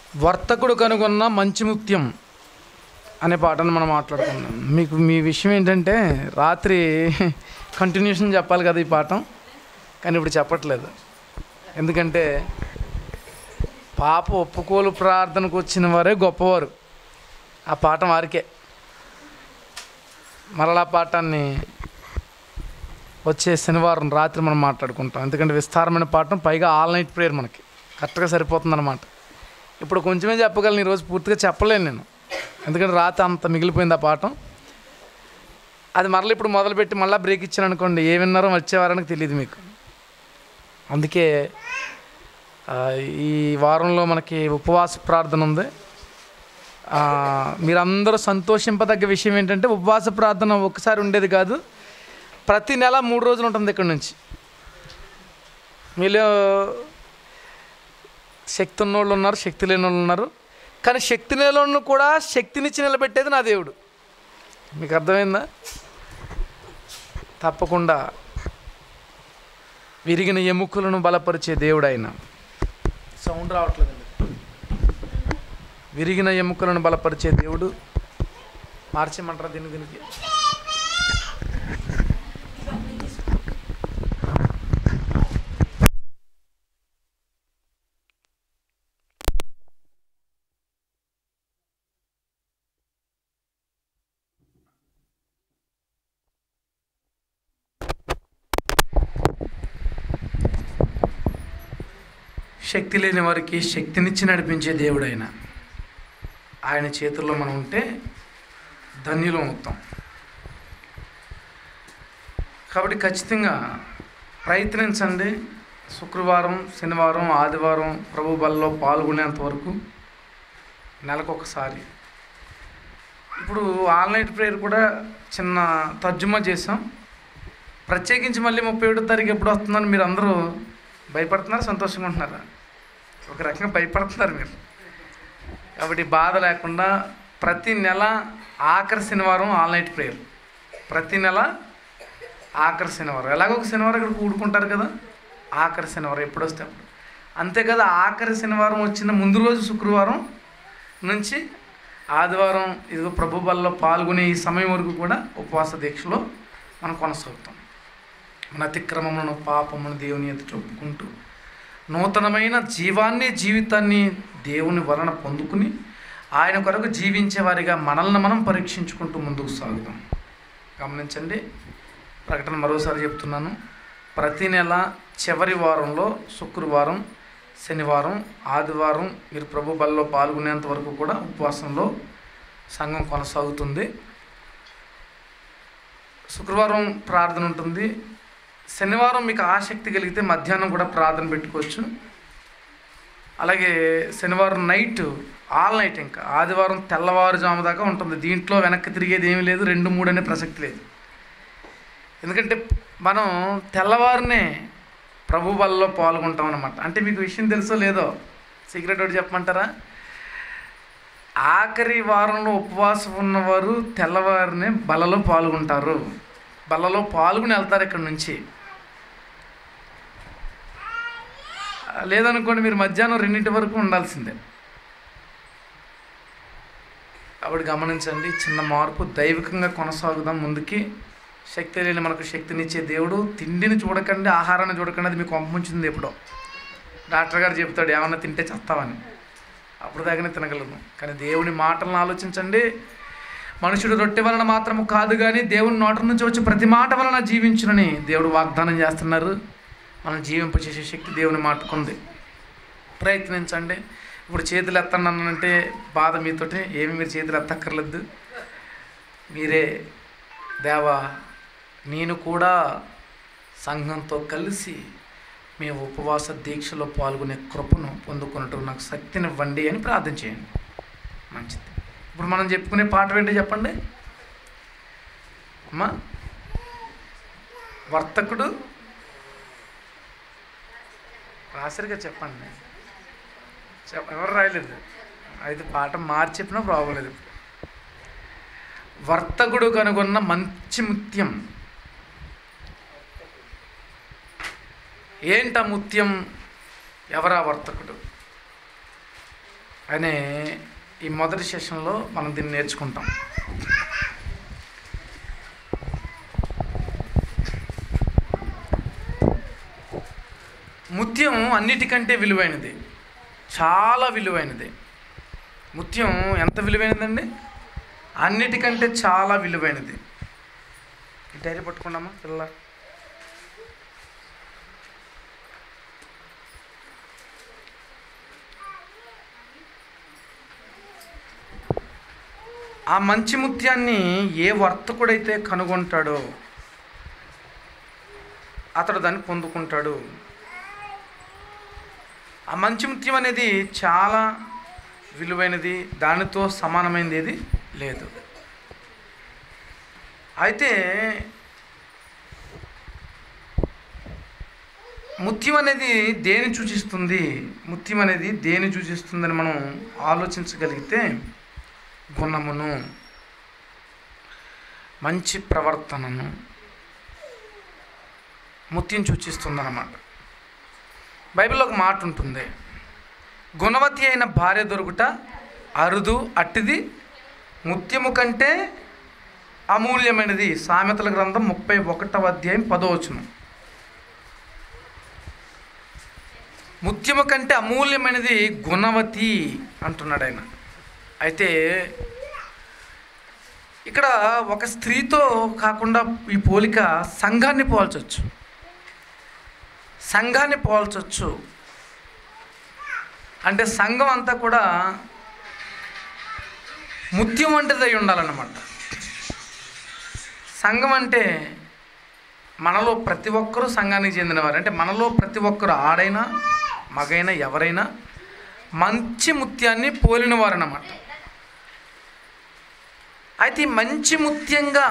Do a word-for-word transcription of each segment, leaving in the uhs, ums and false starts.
వర్తకుడు కనుగొన్న మంచి ముత్యం అనే పాటను మనం మాట్లాడుకుందాం. మీకు మీ విషయం ఏంటంటే రాత్రి కంటిన్యూషన్ చెప్పాలి కదా ఈ పాఠం, కానీ ఇప్పుడు చెప్పట్లేదు. ఎందుకంటే పాప ఒప్పుకోలు ప్రార్థనకు వచ్చిన వారే గొప్పవారు. ఆ పాఠం వారికే. మరలా పాఠాన్ని వచ్చే శనివారం రాత్రి మనం మాట్లాడుకుంటాం. ఎందుకంటే విస్తారమైన పాఠం, పైగా ఆల్ నైట్ ప్రేయర్ మనకి కరెక్ట్గా సరిపోతుందన్నమాట. ఇప్పుడు కొంచెమే చెప్పగలను, ఈరోజు పూర్తిగా చెప్పలేను నేను, ఎందుకంటే రాత్రి అంత మిగిలిపోయింది ఆ పాఠం. అది మరలా ఇప్పుడు మొదలుపెట్టి మళ్ళీ బ్రేక్ ఇచ్చాను అనుకోండి, ఏ విన్నారో వచ్చేవారానికి తెలియదు మీకు. అందుకే ఈ వారంలో మనకి ఉపవాస ప్రార్థన ఉంది. మీరందరూ సంతోషింపదగ్గ విషయం ఏంటంటే ఉపవాస ప్రార్థన ఒకసారి ఉండేది కాదు, ప్రతి నెల మూడు రోజులు ఉంటుంది ఇక్కడ నుంచి. మీలో శక్తి ఉన్నోళ్ళు ఉన్నారు, శక్తి లేని వాళ్ళు ఉన్నారు. కానీ శక్తి లేని కూడా శక్తినిచ్చి నిలబెట్టేది నా దేవుడు. మీకు అర్థమైందా? తప్పకుండా విరిగిన ఎముకలను బలపరిచే దేవుడు ఆయన. సౌండ్ రావట్లేదండి. విరిగిన ఎముకలను బలపరిచే దేవుడు. మార్చేయమంటారా దీన్ని? దీనికి శక్తి లేని వారికి శక్తినిచ్చి నడిపించే దేవుడు ఆయన. ఆయన చేతుల్లో మనం ఉంటే ధన్యులం అవుతాం. కాబట్టి ఖచ్చితంగా ప్రయత్నించండి. శుక్రవారం, శనివారం, ఆదివారం ప్రభు బలలో పాల్గొనేంత వరకు నెలకొకసారి. ఇప్పుడు ఆల్ నైట్ ప్రేయర్ కూడా చిన్న తర్జుమా చేసాం. ప్రత్యేకించి మళ్ళీ ముప్పై ఏడో తారీఖు ఎప్పుడు వస్తుందని మీరు అందరూ భయపడుతున్నారు, సంతోషంగా ఉంటున్నారా? ఒక రకంగా భయపడుతున్నారు మీరు. కాబట్టి బాధ లేకుండా ప్రతి నెల ఆఖరి శనివారం ఆల్ నైట్ ప్రేయర్. ప్రతి నెల ఆఖరి శనివారం, ఎలాగో ఒక శనివారం ఇక్కడ కూడుకుంటారు కదా, ఆఖరి శనివారం ఎప్పుడు వస్తే అప్పుడు. అంతే కదా, ఆఖరి శనివారం వచ్చిన ముందు రోజు శుక్రవారం నుంచి ఆదివారం ఇదిగో ప్రభు బలలో పాల్గొనే ఈ సమయం వరకు కూడా ఉపవాస దీక్షలో మనం కొనసాగుతాం. మన అతిక్రమములను పాపమును దేవుని ఎదుట ఒప్పుకుంటూ నూతనమైన జీవాన్ని జీవితాన్ని దేవుని వలన పొందుకుని ఆయన కొరకు జీవించే వారిగా మనల్ని మనం పరీక్షించుకుంటూ ముందుకు సాగుతాం. గమనించండి, ప్రకటన మరోసారి చెప్తున్నాను. ప్రతి నెల చివరి వారంలో శుక్రవారం, శనివారం, ఆదివారం మీరు ప్రభు బలలో పాల్గొనేంత వరకు కూడా ఉపవాసంలో సంఘం కొనసాగుతుంది. శుక్రవారం ప్రార్థన ఉంటుంది. శనివారం మీకు ఆసక్తి కలిగితే మధ్యాహ్నం కూడా ప్రార్థన పెట్టుకోవచ్చు. అలాగే శనివారం నైట్ ఆల్ నైట్, ఇంకా ఆదివారం తెల్లవారుజాము దాకా ఉంటుంది. దీంట్లో వెనక్కి తిరిగేది ఏమీ లేదు, రెండు మూడు అనే ప్రసక్తి లేదు. ఎందుకంటే మనం తెల్లవారునే ప్రభు బలలో పాల్గొంటాం అన్నమాట. అంటే మీకు విషయం తెలుసో లేదో సీక్రెట్ ఒకటి చెప్పమంటారా? ఆఖరి వారంలో ఉపవాసం ఉన్నవారు తెల్లవారినే బలలో పాల్గొంటారు. బలలో పాల్గొని వెళ్తారు ఇక్కడ నుంచి. లేదనుకోండి, మీరు మధ్యాహ్నం రెండింటి వరకు ఉండాల్సిందే. కాబట్టి గమనించండి, చిన్న మార్పు, దైవికంగా కొనసాగుదాం ముందుకి. శక్తి లేని మనకు శక్తినిచ్చే దేవుడు. తిండిని చూడకండి, ఆహారాన్ని చూడకండి, అది మీకు పంపించింది ఎప్పుడో. డాక్టర్ గారు చెప్తాడు ఏమన్నా తింటే చేస్తామని, అప్పుడు దాకానే తినగలను. కానీ దేవుని మాటలను ఆలోచించండి. మనుషుడు రొట్టె వలన మాత్రము కాదు కానీ దేవుని నోటి నుంచి వచ్చి ప్రతి మాట వలన జీవించునని దేవుడు వాగ్దానం చేస్తున్నారు. మనం జీవింపచేసే శక్తి దేవుని మాటకుంది. ప్రయత్నించండి. ఇప్పుడు చేతులు ఎత్తండి అన్నంటే బాధ మీతోటి, ఏమి మీరు చేతులు ఎత్తక్కర్లేదు. మీరే దేవా, నేను కూడా సంఘంతో కలిసి మేము ఉపవాస దీక్షలో పాల్గొనే కృపను పొందుకున్నట్టు నాకు శక్తినివ్వండి అని ప్రార్థన చేయండి. మంచిది. ఇప్పుడు మనం చెప్పుకునే పాట ఏంటో చెప్పండి అమ్మా. వర్తకుడు రాసరిగా చెప్పండి. ఎవరు రాయలేదు, అయితే పాట మార్చి చెప్పినా ప్రాబ్లం లేదు. వర్తకుడు కనుగొన్న మంచి ముత్యం. ఏంట ముత్యం? ఎవరా వర్తకుడు? అనే ఈ మొదటి సెషన్లో మనం దీన్ని నేర్చుకుంటాం. ముత్యం అన్నిటికంటే విలువైనది, చాలా విలువైనది. ముత్యం ఎంత విలువైనదండి? అన్నిటికంటే చాలా విలువైనది. డైరీ పట్టుకున్నామా పిల్ల? ఆ మంచి ముత్యాన్ని ఏ వర్తకుడైతే కనుగొంటాడో అతడు దాన్ని పొందుకుంటాడు. ఆ మంచి ముత్యం అనేది చాలా విలువైనది, దానితో సమానమైనది ఏది లేదు. అయితే ముత్యం అనేది దేని సూచిస్తుంది? ముత్యం అనేది దేని సూచిస్తుందని మనం ఆలోచించగలిగితే గుణమును, మంచి ప్రవర్తనను ముత్యం సూచిస్తుందన్నమాట. బైబిల్లో ఒక మాట ఉంటుంది, గుణవతి అయిన భార్య దొరుకుట అరుదు, అట్టిది ముత్యము కంటే అమూల్యమైనది. సామెతల గ్రంథం ముప్పై ఒకటవ అధ్యాయం పదో వచనం. ముత్యము కంటే అమూల్యమైనది గుణవతి అంటున్నాడు ఆయన. అయితే ఇక్కడ ఒక స్త్రీతో కాకుండా ఈ పోలిక సంఘాన్ని పోల్చొచ్చు, సంఘాన్ని పోల్చొచ్చు. అంటే సంఘం అంతా కూడా ముత్యం వంటిది అయి ఉండాలన్నమాట. సంఘం అంటే మనలో ప్రతి ఒక్కరూ సంఘానికి చెందినవారు. అంటే మనలో ప్రతి ఒక్కరు, ఆడైనా మగైనా ఎవరైనా మంచి ముత్యాన్ని పోలినవారు అన్నమాట. అయితే ఈ మంచి ముత్యంగా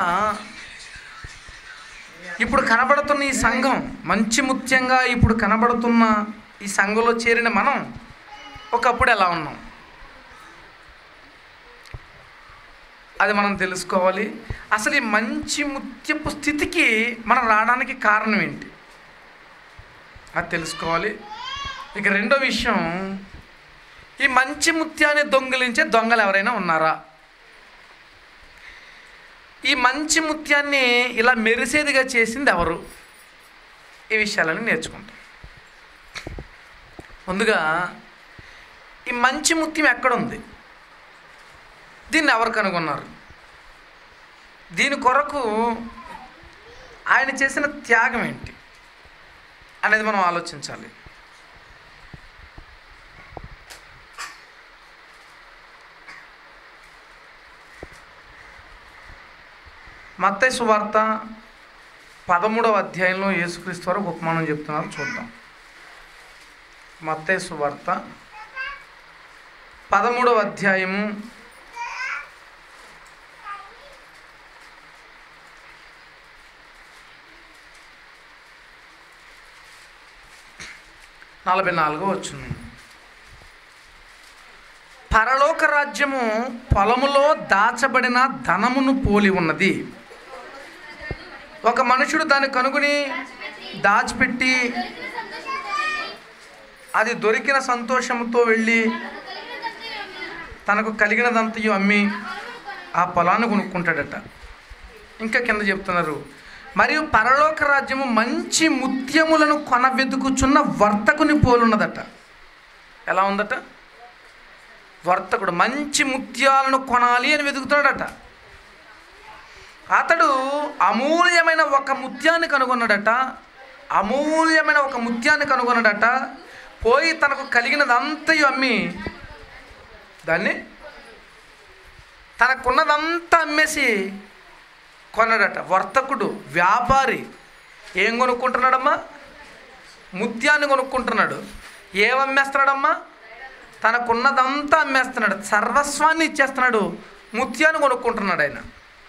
ఇప్పుడు కనబడుతున్న ఈ సంఘం, మంచి ముత్యంగా ఇప్పుడు కనబడుతున్న ఈ సంఘంలో చేరిన మనం ఒకప్పుడు ఎలా ఉన్నాం అది మనం తెలుసుకోవాలి. అసలు ఈ మంచి ముత్యపు స్థితికి మనం రావడానికి కారణం ఏంటి అది తెలుసుకోవాలి. ఇక రెండో విషయం, ఈ మంచి ముత్యాన్ని దొంగిలించే దొంగలు ఎవరైనా ఉన్నారా? ఈ మంచి ముత్యాన్ని ఇలా మెరిసేదిగా చేసింది ఎవరు? ఈ విషయాలను నేర్చుకుంటాం. ముందుగా ఈ మంచి ముత్యం ఎక్కడుంది? దీన్ని ఎవరు కనుగొన్నారు? దీని కొరకు ఆయన చేసిన త్యాగం ఏంటి అనేది మనం ఆలోచించాలి. మత్తయి సువార్త పదమూడవ అధ్యాయంలో యేసుక్రీస్తు వారు ఒక ఉపమానం చెప్తున్నారు, చూద్దాం. మత్తయి సువార్త పదమూడవ అధ్యాయము నలభై నాలుగో వచనం. పరలోక రాజ్యము పొలములో దాచబడిన ధనమును పోలి ఉన్నది. ఒక మనుషుడు దాన్ని కనుగొని దాచిపెట్టి అది దొరికిన సంతోషంతో వెళ్ళి తనకు కలిగినదంతయు అమ్మి ఆ పొలాన్ని కొనుక్కుంటాడట. ఇంకా కింద చెప్తున్నారు, మరియు పరలోక రాజ్యము మంచి ముత్యములను కొన వెతుకుచున్న వర్తకుని పోలున్నదట. ఎలా ఉందట? వర్తకుడు మంచి ముత్యాలను కొనాలి అని వెతుకుతున్నాడట. అతడు అమూల్యమైన ఒక ముత్యాన్ని కనుగొన్నాడట. అమూల్యమైన ఒక ముత్యాన్ని కనుగొన్నాడట. పోయి తనకు కలిగినదంతయు అమ్మి దాన్ని, తనకున్నదంతా అమ్మేసి కొన్నాడట. వర్తకుడు, వ్యాపారి ఏం కొనుక్కుంటున్నాడమ్మా? ముత్యాన్ని కొనుక్కుంటున్నాడు. ఏమమ్మేస్తున్నాడమ్మా? తనకున్నదంతా అమ్మేస్తున్నాడు, సర్వస్వాన్ని ఇచ్చేస్తున్నాడు, ముత్యాన్ని కొనుక్కుంటున్నాడు ఆయన.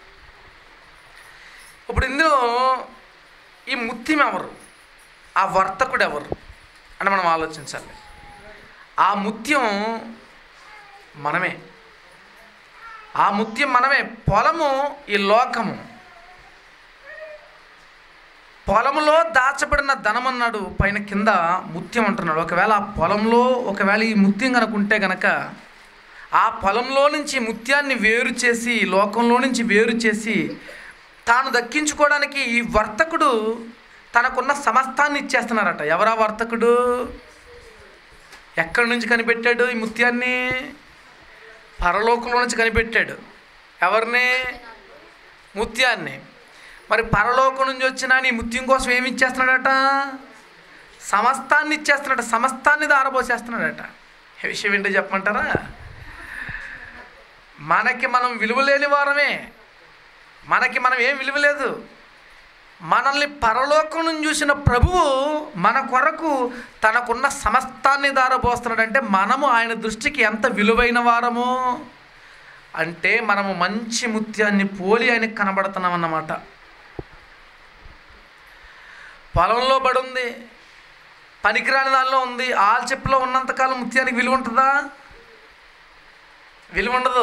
ఇప్పుడు ఇందులో ఈ ముత్యం ఎవరు, ఆ వర్తకుడు ఎవరు అని మనం ఆలోచించాలి. ఆ ముత్యం మనమే, ఆ ముత్యం మనమే. పొలము ఈ లోకము. పొలంలో దాచబడిన ధనం అన్నాడు, పైన కింద ముత్యం అంటున్నాడు. ఒకవేళ ఆ పొలంలో ఒకవేళ ఈ ముత్యం కనుక ఉంటే కనుక ఆ పొలంలో నుంచి ముత్యాన్ని వేరు చేసి, లోకంలో నుంచి వేరు చేసి తాను దక్కించుకోవడానికి ఈ వర్తకుడు తనకున్న సమస్తాన్ని ఇచ్చేస్తున్నారట. ఎవరా వర్తకుడు? ఎక్కడి నుంచి కనిపెట్టాడు ఈ ముత్యాన్ని? పరలోకంలో నుంచి కనిపెట్టాడు. ఎవరిని? ముత్యాన్ని. మరి పరలోకం నుంచి వచ్చిన ఈ ముత్యం కోసం ఏమి ఇచ్చేస్తున్నాడట? సమస్తాన్ని ఇచ్చేస్తున్నాడు. సమస్తాన్ని దారబోసేస్తున్నాడట. ఏ విషయం ఏంటో చెప్పమంటారా? మనకి మనం విలువ లేని వారమే. మనకి మనం ఏం విలువ లేదు. మనల్ని పరలోకం నుంచి చూసిన ప్రభువు మన కొరకు తనకున్న సమస్తాన్ని దారబోస్తున్నాడంటే మనము ఆయన దృష్టికి ఎంత విలువైన వారము అంటే మనము మంచి ముత్యాన్ని పోలి ఆయనకు కనబడుతున్నాం అన్నమాట. పొలంలో పడి ఉంది, పనికిరాని దానిలో ఉంది. ఆల్చెప్పులో ఉన్నంతకాలం ముత్యానికి విలువ ఉంటుందా? విలువ ఉండదు.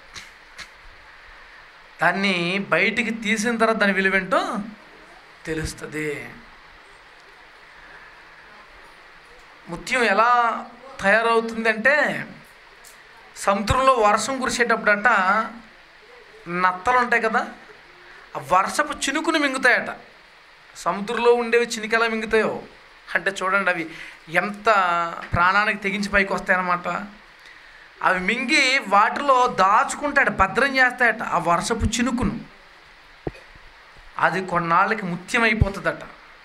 దాన్ని బయటికి తీసిన తర్వాత దాని విలువ ఏంటో తెలుస్తుంది. ముత్యం ఎలా తయారవుతుంది అంటే, సముద్రంలో వర్షం కురిసేటప్పుడట నత్తలు ఉంటాయి కదా, ఆ వర్షపు చినుకుని మింగుతాయట. సముద్రంలో ఉండేవి చినుకు ఎలా మింగుతాయో అంటే చూడండి, అవి ఎంత ప్రాణానికి తెగించి పైకి వస్తాయన్నమాట. అవి మింగి వాటిలో దాచుకుంటాడు, భద్రం చేస్తాయట ఆ వర్షపు చినుకును. అది కొన్నాళ్ళకి ముత్యం అయిపోతుందట.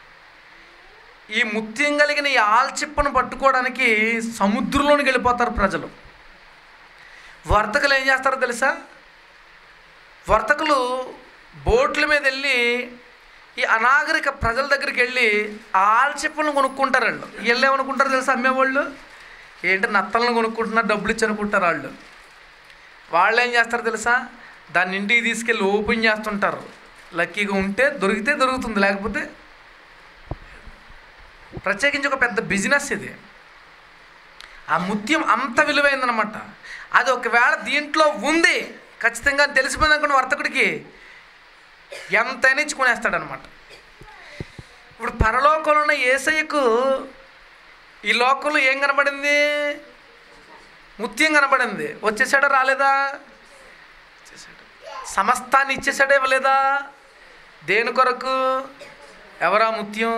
ఈ ముత్యం కలిగిన ఈ ఆల్చిప్పను పట్టుకోవడానికి సముద్రంలోనికి వెళ్ళిపోతారు ప్రజలు. వర్తకులు ఏం చేస్తారో తెలుసా? వర్తకులు బోట్ల మీద వెళ్ళి ఈ అనాగరిక ప్రజల దగ్గరికి వెళ్ళి ఆ ఆల్చిప్పలను కొనుక్కుంటారు. వాళ్ళు వీళ్ళు ఏమనుకుంటారు తెలుసా? అమ్మేవాళ్ళు ఏంటి నత్తలను కొనుక్కుంటున్నారు, డబ్బులు ఇచ్చి అనుకుంటారు. వాళ్ళు వాళ్ళు ఏం చేస్తారు తెలుసా? దాన్ని ఇంటికి తీసుకెళ్ళి ఓపెన్ చేస్తుంటారు. లక్కీగా ఉంటే దొరికితే దొరుకుతుంది, లేకపోతే ప్రత్యేకించి ఒక పెద్ద బిజినెస్ ఇది. ఆ ముత్యం అంత విలువైందనమాట. అది ఒకవేళ దీంట్లో ఉంది ఖచ్చితంగా తెలిసిపోయింది అనుకున్న వర్తకుడికి ఎంతైనా ఇచ్చుకునేస్తాడనమాట. ఇప్పుడు పరలోకంలో ఉన్న యేసయ్యకు ఈ లోకంలో ఏం కనబడింది? ముత్యం కనబడింది. వచ్చేసాడో రాలేదా? వచ్చేసాడు. సమస్తాన్ని ఇచ్చేసాడే ఇవ్వలేదా? దేని కొరకు? ఎవరా ముత్యం?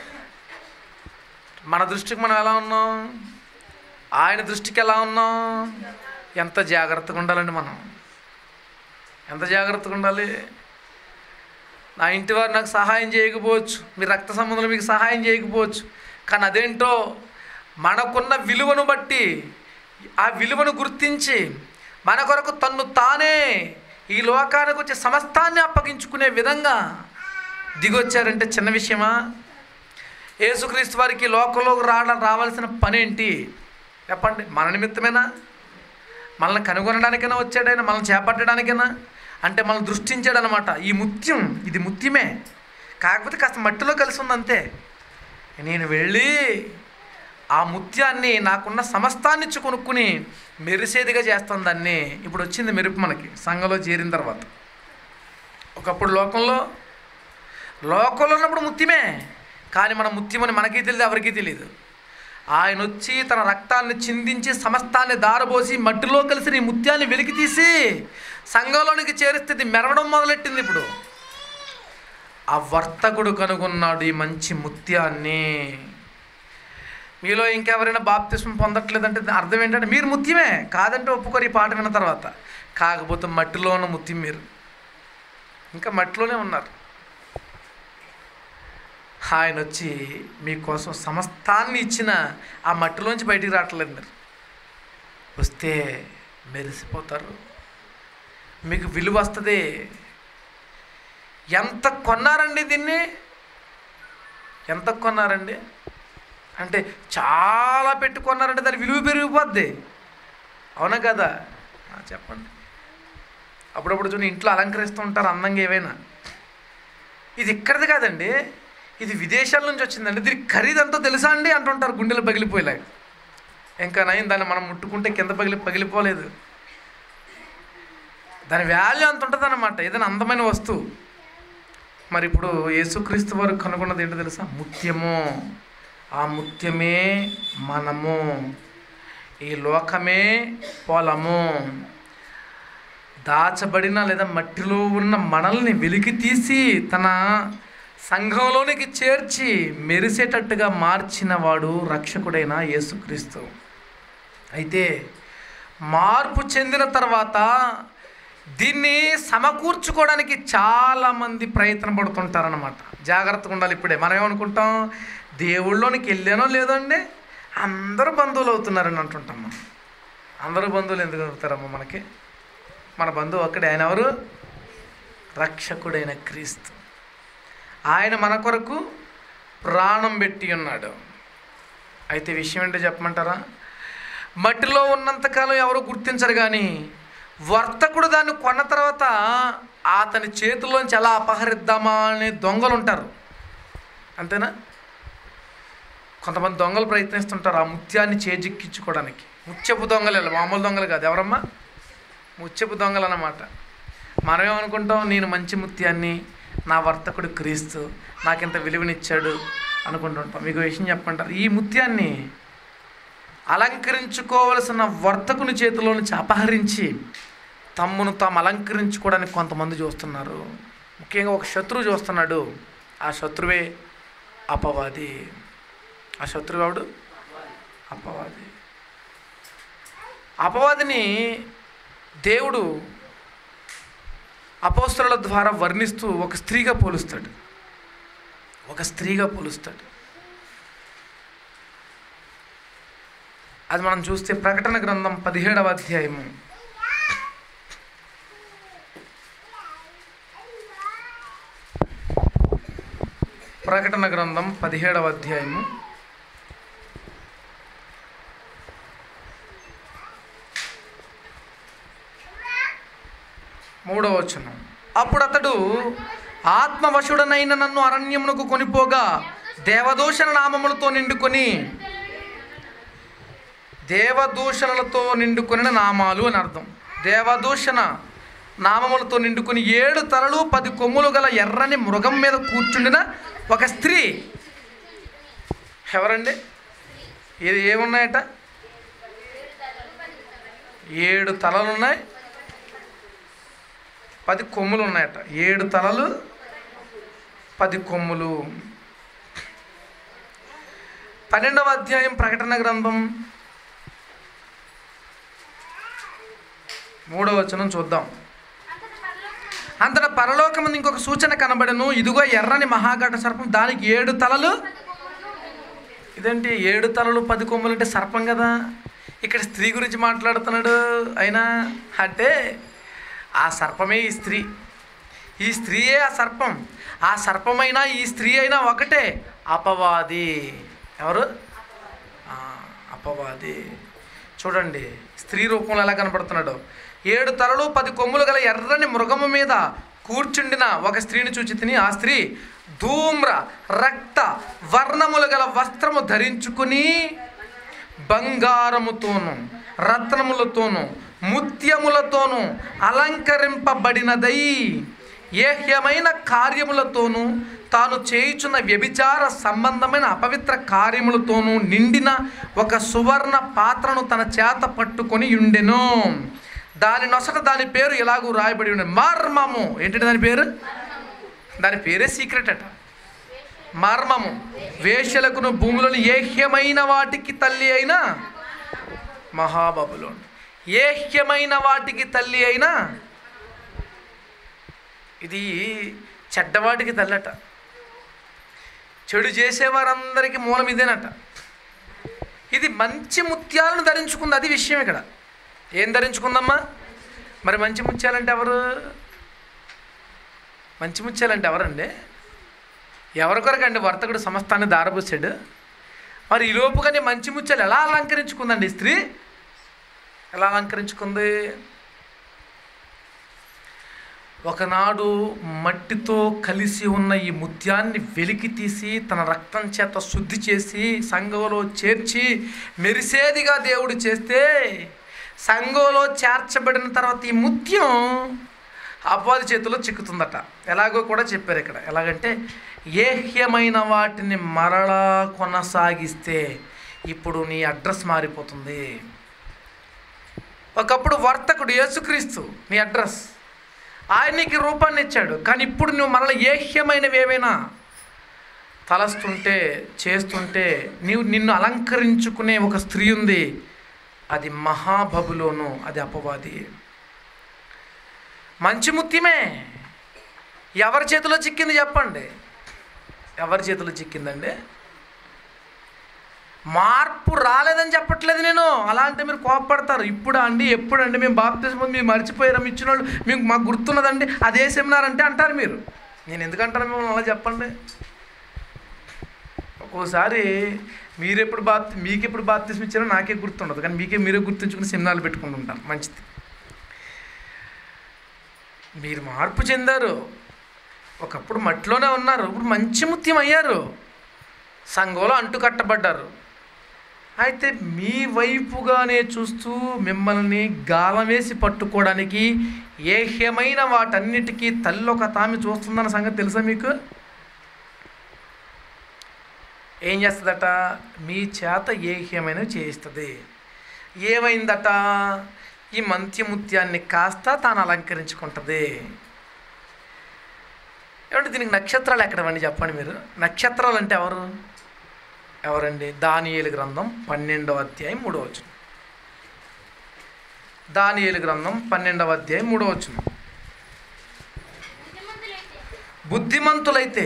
మన దృష్టికి మనం ఎలా ఉన్నాం? ఆయన దృష్టికి ఎలా ఉన్నాం? ఎంత జాగ్రత్తగా ఉండాలండి మనం. ఎంత జాగ్రత్తగా ఉండాలి. నా ఇంటి వారు నాకు సహాయం చేయకపోవచ్చు, మీ రక్త సంబంధులు మీకు సహాయం చేయకపోవచ్చు, కానీ అదేంటో మనకున్న విలువను బట్టి, ఆ విలువను గుర్తించి మన కొరకు తన్ను తానే ఈ లోకానికి వచ్చే సమస్తాన్ని అప్పగించుకునే విధంగా దిగొచ్చారంటే చిన్న విషయమా? యేసుక్రీస్తు వారికి లోకంలోకి రావడం రావాల్సిన పని ఏంటి చెప్పండి? మన నిమిత్తమేనా? మనల్ని కనుగొనడానికైనా వచ్చాడైనా, మనల్ని చేపట్టడానికైనా? అంటే మనల్ని దృష్టించాడు అనమాట. ఈ ముత్యం ఇది ముత్యమే, కాకపోతే కాస్త మట్టిలో కలిసి ఉంది అంతే. నేను వెళ్ళి ఆ ముత్యాన్ని నాకున్న సమస్తాన్ని ఇచ్చి కొనుక్కుని మెరిసేదిగా చేస్తాను దాన్ని. ఇప్పుడు వచ్చింది మెరుపు మనకి సంఘంలో చేరిన తర్వాత. ఒకప్పుడు లోకంలో లోకంలో ఉన్నప్పుడు ముత్యమే, కానీ మన ముత్యమని మనకి తెలియదు, ఎవరికీ తెలియదు. ఆయన వచ్చి తన రక్తాన్ని చిందించి సమస్తాన్ని దారబోసి మట్టిలో కలిసి ఈ ముత్యాన్ని వెలికి తీసి సంఘంలోనికి చేరిస్తే మెరవడం మొదలెట్టింది. ఇప్పుడు ఆ వర్తకుడు కనుగొన్నాడు ఈ మంచి ముత్యాన్ని. మీలో ఇంకెవరైనా బాప్తిస్మం పొందట్లేదంటే అర్థం ఏంటంటే మీరు ముత్యమే కాదంటే ఒప్పుకోరు ఈ పాట విన్న తర్వాత. కాకపోతే మట్టిలో ఉన్న ముత్యం మీరు ఇంకా మట్టిలోనే ఉన్నారు. ఆయన వచ్చి మీకోసం సమస్తాన్ని ఇచ్చిన ఆ మట్టిలోంచి బయటికి రావట్లేదు. మీరు వస్తే మెరిసిపోతారు, మీకు విలువ వస్తుంది. ఎంత కొన్నారండి దీన్ని? ఎంత కొన్నారండి అంటే చాలా పెట్టుకున్నారంటే దాని విలువ పెరిగిపోద్ది. అవునా కదా? చెప్పండి. అప్పుడప్పుడు చూడండి ఇంట్లో అలంకరిస్తూ ఉంటారు అందంగా ఏవైనా. ఇది ఇక్కడిది కాదండి, ఇది విదేశాల నుంచి వచ్చిందండి. దీనికి ఖరీదంతా తెలుసా అండి అంటుంటారు గుండెలు పగిలిపోయేలాగా. ఇంకా నయం దాన్ని మనం ముట్టుకుంటే కింద పగిలి పగిలిపోలేదు. దాని వాల్యూ అంత ఉంటుంది అన్నమాట, ఏదైనా అందమైన వస్తువు. మరి ఇప్పుడు యేసుక్రీస్తు వారు కనుగొన్నది ఏంటో తెలుసా? ముత్యము. ఆ ముత్యమే మనము. ఈ లోకమే పొలము. దాచబడిన లేదా మట్టిలో ఉన్న మనల్ని వెలికి తీసి తన సంఘంలోనికి చేర్చి మెరిసేటట్టుగా మార్చిన వాడు రక్షకుడైన యేసుక్రీస్తు. అయితే మార్పు చెందిన తర్వాత దీన్ని సమకూర్చుకోవడానికి చాలామంది ప్రయత్నం పడుతుంటారనమాట. జాగ్రత్తగా ఉండాలి. ఇప్పుడే మనం ఏమనుకుంటాం, దేవుళ్ళలోనికి వెళ్ళానో లేదండి అందరూ బంధువులు అవుతున్నారని అంటుంటాం. మనం అందరూ బంధువులు ఎందుకు అవుతారమ్మా మనకి? మన బంధువు ఒక్కడే, ఆయన ఎవరు? రక్షకుడైన క్రీస్తు. ఆయన మన కొరకు ప్రాణం పెట్టి ఉన్నాడు. అయితే విషయం ఏంటో చెప్పమంటారా? మట్టిలో ఉన్నంతకాలం ఎవరు గుర్తించరు, కానీ వర్తకుడు దాన్ని కొన్న తర్వాత అతని చేతుల్లోంచి ఎలా అపహరిద్దామా అనే దొంగలు ఉంటారు. అంతేనా? కొంతమంది దొంగలు ప్రయత్నిస్తుంటారు ఆ ముత్యాన్ని చేజిక్కించుకోవడానికి. ముత్యపు దొంగలు, మామూలు దొంగలు కాదు. ఎవరమ్మా? ముత్యపు దొంగలు అన్నమాట. మనమేమనుకుంటాం, నేను మంచి ముత్యాన్ని, నా వర్తకుడు క్రీస్తు నాకింత విలువనిచ్చాడు అనుకుంటుంటాం. మీకు విషయం చెప్పంటారు, ఈ ముత్యాన్ని అలంకరించుకోవలసిన వర్తకుని చేతిలో నుంచి అపహరించి తమ్మును తాము అలంకరించుకోవడానికి కొంతమంది చూస్తున్నారు. ముఖ్యంగా ఒక శత్రువు చూస్తున్నాడు. ఆ శత్రువే అపవాది. ఆ శత్రువు ఎవడు? అపవాది. అపవాదిని దేవుడు అపోస్తలుల ద్వారా వర్ణిస్తూ ఒక స్త్రీగా పోలుస్తాడు. ఒక స్త్రీగా పోలుస్తాడు. అది మనం చూస్తే ప్రకటన గ్రంథం పదిహేడవ అధ్యాయము ప్రకటన గ్రంథం పదిహేడవ అధ్యాయము మూడవ వచనం. అప్పుడు అతడు, ఆత్మవశుడనైన నన్ను అరణ్యమునకు కొనిపోగా దేవదూషణ నామములతో నిండుకొని, దేవదూషణలతో నిండుకొనిన నామాలు అని అర్థం. దేవదూషణ నామములతో నిండుకొని ఏడు తలలు పది కొమ్ములు గల ఎర్రని మృగం మీద కూర్చుండిన ఒక స్త్రీ. ఎవరండి? ఇది ఏమున్నాయట? ఏడు తలలు ఉన్నాయి, పది కొమ్ములు ఉన్నాయట. ఏడు తలలు పది కొమ్ములు. పన్నెండవ అధ్యాయం ప్రకటన గ్రంథం మూడవ వచనం చూద్దాం. అంతటా పరలోకమందు ఇంకొక సూచన కనబడెను. ఇదిగో ఎర్రని మహాఘట సర్పం, దానికి ఏడు తలలు. ఇదేంటి ఏడు తలలు పది కొమ్ములు అంటే సర్పం కదా. ఇక్కడ స్త్రీ గురించి మాట్లాడుతున్నాడు అయినా అంటే ఆ సర్పమే ఈ స్త్రీ, ఈ స్త్రీయే ఆ సర్పం. ఆ సర్పమైనా ఈ స్త్రీ అయినా ఒకటే, అపవాది. ఎవరు? అపవాది. చూడండి స్త్రీ రూపంలో ఎలా కనపడుతున్నాడు. ఏడు తలలు పది కొమ్ములు గల ఎర్రని మృగము మీద కూర్చుండిన ఒక స్త్రీని చూచి తిని, ఆ స్త్రీ ధూమ్ర రక్త వర్ణములు గల వస్త్రము ధరించుకుని బంగారముతోను రత్నములతోనూ ముత్యములతోనూ అలంకరింపబడినదై ఏహ్యమైన కార్యములతోనూ తాను చేయుచున్న వ్యభిచార సంబంధమైన అపవిత్ర కార్యములతోనూ నిండిన ఒక సువర్ణ పాత్రను తన చేత పట్టుకొని ఉండెను. దాని నొసట దాని పేరు ఇలాగూ రాయబడి ఉండే, మర్మము. ఏంటంటే దాని పేరు? దాని పేరే సీక్రెట్ అట. మర్మము. వేశ్యలకును భూములను ఏహ్యమైన వాటికి తల్లి అయిన మహాబబులోను. ఏహ్యమైన వాటికి తల్లి అయిన, ఇది చెడ్డవాటికి తల్లట. చెడు చేసేవారందరికీ మూలం ఇదేనట. ఇది మంచి ముత్యాలను ధరించుకుంది. అది విషయం ఇక్కడ. ఏం ధరించుకుందమ్మా? మరి మంచి ముత్యాలంటే ఎవరు? మంచి ముత్యాలంటే ఎవరండి? ఎవరి కొరకండి వర్తకుడు సమస్తాన్ని దారబోసాడు? మరి ఈ లోపుగానే మంచి ముత్యాలు ఎలా అలంకరించుకుందండి స్త్రీ? ఎలా అలంకరించుకుంది? ఒకనాడు మట్టితో కలిసి ఉన్న ఈ ముత్యాన్ని వెలికి తీసి తన రక్తం చేత శుద్ధి చేసి సంఘంలో చేర్చి మెరిసేదిగా దేవుడు చేస్తే, సంఘంలో చేర్చబడిన తర్వాత ఈ ముత్యం అపవాది చేతిలో చిక్కుతుందట. ఎలాగో కూడా చెప్పారు ఇక్కడ. ఎలాగంటే ఏహ్యమైన వాటిని మరలా కొనసాగిస్తే ఇప్పుడు నీ అడ్రస్ మారిపోతుంది. ఒకప్పుడు వర్తకుడు యేసుక్రీస్తు నీ అడ్రస్, ఆయన నీకు రూపాన్ని ఇచ్చాడు. కానీ ఇప్పుడు నువ్వు మరల ఏహ్యమైనవి ఏవైనా తలస్తుంటే చేస్తుంటే నీవు నిన్ను అలంకరించుకునే ఒక స్త్రీ ఉంది, అది మహాబబులోను, అది అపవాది. మంచి ముత్యమే ఎవరి చేతిలో చిక్కింది చెప్పండి? ఎవరి చేతిలో చిక్కిందండి? మార్పు రాలేదని చెప్పట్లేదు నేను. అలా అంటే మీరు కోపపడతారు. ఇప్పుడు అండి, ఎప్పుడండి మేము బాప్తిస్మం మీరు మర్చిపోయారా ఇచ్చిన వాళ్ళు, మీకు మాకు గుర్తున్నదండి అదే సెమినార్ అంటే అంటారు మీరు. నేను ఎందుకంటాను మిమ్మల్ని అలా చెప్పండి? ఒక్కోసారి మీరెప్పుడు బాప్తి మీకు ఎప్పుడు బాప్తిస్మం ఇచ్చారో నాకే గుర్తుండదు, కానీ మీకే మీరే గుర్తుంచుకుని సెమినార్లు పెట్టుకుంటుంటారు. మంచిది. మీరు మార్పు చెందారు. ఒకప్పుడు మట్టిలోనే ఉన్నారు, ఇప్పుడు మంచి ముత్యం అయ్యారు, సంఘంలో అంటు కట్టబడ్డారు. అయితే మీ వైపుగానే చూస్తూ మిమ్మల్ని గాలం వేసి పట్టుకోవడానికి ఏహ్యమైన వాటన్నిటికీ తల్లి ఒక తామి చూస్తుందన్న సంగతి తెలుసా మీకు? ఏం చేస్తుందట? మీ చేత ఏహ్యమైనవి చేయిస్తుంది. ఏమైందట? ఈ మంత్యముత్యాన్ని కాస్త తాను అలంకరించుకుంటుంది. ఏమంటే దీనికి నక్షత్రాలు ఎక్కడవండి చెప్పండి మీరు? నక్షత్రాలు అంటే ఎవరు ఎవరండి? దానియేలు గ్రంథం పన్నెండవ అధ్యాయం మూడవ వచనం. దానియేలు గ్రంథం పన్నెండవ అధ్యాయం మూడవ వచనం. బుద్ధిమంతులైతే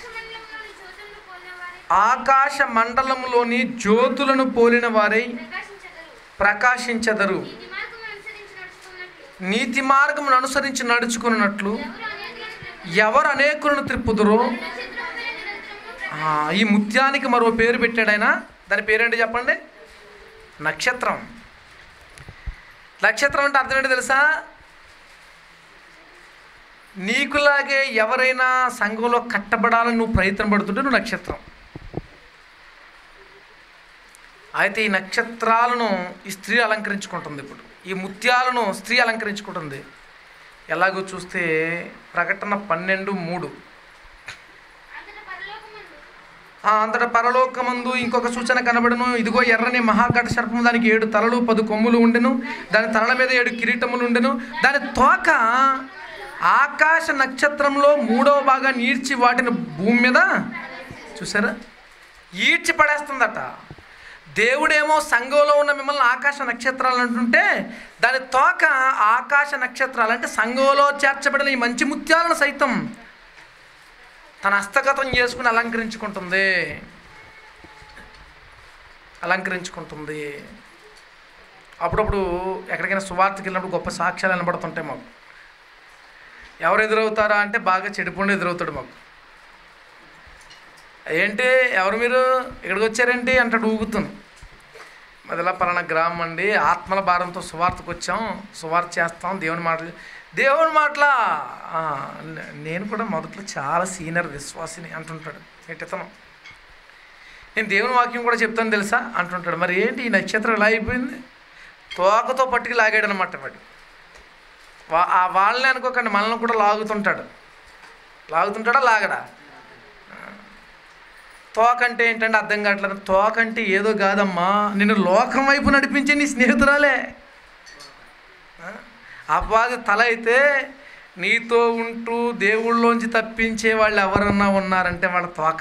ఆకాశ మండలంలోని జ్యోతులను పోలిన వారై ప్రకాశించెదరు. నీతి మార్గమును అనుసరించి నడుచుకున్నట్లు ఎవరు అనేకులను త్రిప్పుదురో. ఈ ముత్యానికి మరో పేరు పెట్టాడు ఆయన. దాని పేరేంటి చెప్పండి? నక్షత్రం. నక్షత్రం అంటే అర్థం ఏంటి తెలుసా? నీకులాగే ఎవరైనా సంఘంలో కట్టబడాలని నువ్వు ప్రయత్నం పడుతుంటే నువ్వు నక్షత్రం. అయితే ఈ నక్షత్రాలను ఈ స్త్రీ అలంకరించుకుంటుంది. ఇప్పుడు ఈ ముత్యాలను స్త్రీ అలంకరించుకుంటుంది. ఎలాగో చూస్తే ప్రకటన పన్నెండు మూడు. అంతటా పరలోకమందు ఇంకొక సూచన కనబడును. ఇదిగో ఎర్రని మహాఘట సర్పము, దానికి ఏడు తలలు పది కొమ్ములు ఉండెను, దాని తలల మీద ఏడు కిరీటములు ఉండెను, దాని తోక ఆకాశ నక్షత్రంలో మూడవ భాగాన్ని ఈడ్చి వాటిని భూమి మీద చూసారా ఈడ్చి పడేస్తుందట. దేవుడేమో సంఘంలో ఉన్న మిమ్మల్ని ఆకాశ నక్షత్రాలు అంటుంటే దాని తోక ఆకాశ నక్షత్రాలు అంటే సంఘంలో చేర్చబడిన ఈ మంచి ముత్యాలను సైతం తన హస్తగతం చేసుకుని అలంకరించుకుంటుంది అలంకరించుకుంటుంది అప్పుడప్పుడు ఎక్కడికైనా సువార్తకి వెళ్ళినప్పుడు గొప్ప సాక్ష్యాలు వినబడుతుంటాయి మాకు. ఎవరు ఎదురవుతారా అంటే బాగా చెడిపోండి ఎదురవుతాడు మాకు. ఏంటి ఎవరు మీరు ఇక్కడికి వచ్చారేంటి అంటాడు ఊగుతాను. మదిలా పలానా గ్రామం అండి, ఆత్మల భారంతో సువార్తకు వచ్చాం, సువార్త చేస్తాం, దేవుని మాటలు దేవుని మాటల నేను కూడా మొదట్లో చాలా సీనియర్ విశ్వాసిని అంటుంటాడు. ఎట్టతనం నేను దేవుని వాక్యం కూడా చెప్తాను తెలుసా అంటుంటాడు. మరి ఏంటి ఈ నక్షత్రం ఎలా అయిపోయింది? తోకతో పట్టుకు లాగాడు అనమాట వాడు. వా ఆ వాళ్ళని అనుకోకండి, మనల్ని కూడా లాగుతుంటాడు. లాగుతుంటాడా లాగడా? తోకంటే ఏంటంటే అర్థం కావట్లేదు. తోకంటే ఏదో కాదమ్మా, నిన్ను లోకం వైపు నడిపించే నీ స్నేహితురాలే. అపవాది తల అయితే నీతో ఉంటూ దేవుళ్ళలోంచి తప్పించే వాళ్ళు ఎవరన్నా ఉన్నారంటే వాళ్ళ తోక.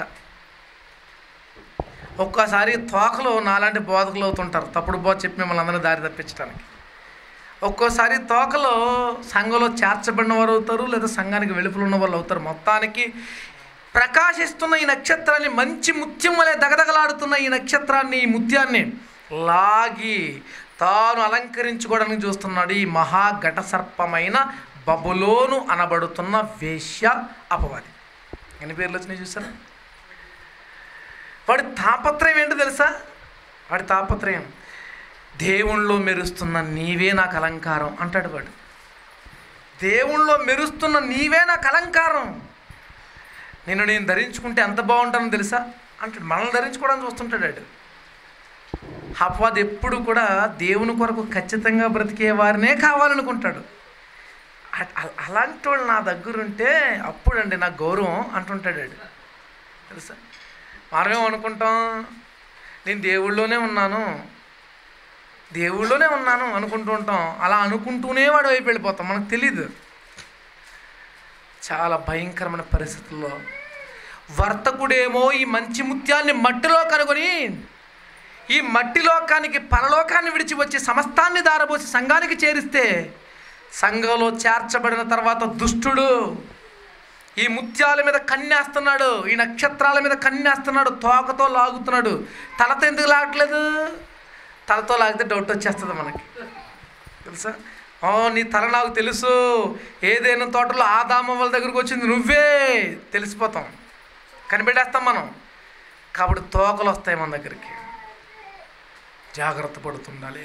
ఒక్కసారి తోకలో నాలాంటి బోధకులు అవుతుంటారు, తప్పుడు బోధ చెప్పి మిమ్మల్ని అందరినీ దారి తప్పించడానికి. ఒక్కోసారి తోకలో సంఘంలో చేర్చబడిన వారు అవుతారు, లేదా సంఘానికి వెలుపల ఉన్న వాళ్ళు అవుతారు. మొత్తానికి ప్రకాశిస్తున్న ఈ నక్షత్రాన్ని, మంచి ముత్యం వలె దగదగలాడుతున్న ఈ నక్షత్రాన్ని, ఈ ముత్యాన్ని లాగి తాను అలంకరించుకోవడానికి చూస్తున్నాడు ఈ మహాఘట సర్పమైన బబులోను అనబడుతున్న వేశ్య అపవాది. ఎన్ని పేర్లు వచ్చినాయి చూసారా? వాడి తాపత్రయం ఏంటో తెలుసా? వాడి తాపత్రయం దేవుణ్ణిలో మెరుస్తున్న నీవే నాకు అలంకారం అంటాడు వాడు. దేవుణ్ణిలో మెరుస్తున్న నీవే నాకు అలంకారం, నిన్ను నేను ధరించుకుంటే ఎంత బాగుంటానో తెలుసా అంటాడు. మనల్ని ధరించుకోవడానికి చూస్తుంటాడు వాడు. అపవాది ఎప్పుడు కూడా దేవుని కొరకు ఖచ్చితంగా బ్రతికే వారినే కావాలనుకుంటాడు. అలాంటి వాళ్ళు నా దగ్గర ఉంటే అప్పుడండి నాకు గౌరవం అంటుంటాడు వాడు తెలుసా. మనమేం అనుకుంటాం, నేను దేవుళ్ళలోనే ఉన్నాను, దేవుళ్ళలోనే ఉన్నాను అనుకుంటూ ఉంటాం. అలా అనుకుంటూనే వాడు వైపు వెళ్ళిపోతాం, మనకు తెలీదు. చాలా భయంకరమైన పరిస్థితుల్లో వర్తకుడేమో ఈ మంచి ముత్యాన్ని మట్టిలో కనుగొని ఈ మట్టి లోకానికి పరలోకాన్ని విడిచి వచ్చి సమస్తాన్ని దారబోసి సంఘానికి చేరిస్తే, సంఘంలో చేర్చబడిన తర్వాత దుష్టుడు ఈ ముత్యాల మీద కన్నేస్తున్నాడు, ఈ నక్షత్రాల మీద కన్నేస్తున్నాడు, తోకతో లాగుతున్నాడు. తలతో ఎందుకు లాగట్లేదు? తలతో లాగితే డౌట్ వచ్చేస్తుంది మనకి, తెలుసా? ఓ నీ తల నాకు తెలుసు, ఏదైనా తోటలో ఆదాము వాళ్ళ దగ్గరకు వచ్చింది నువ్వే, తెలిసిపోతాం, కనిపెట్టేస్తాం మనం. కాబట్టి తోకలు వస్తాయి మన దగ్గరికి, జాగ్రత్త పడుతుండాలి.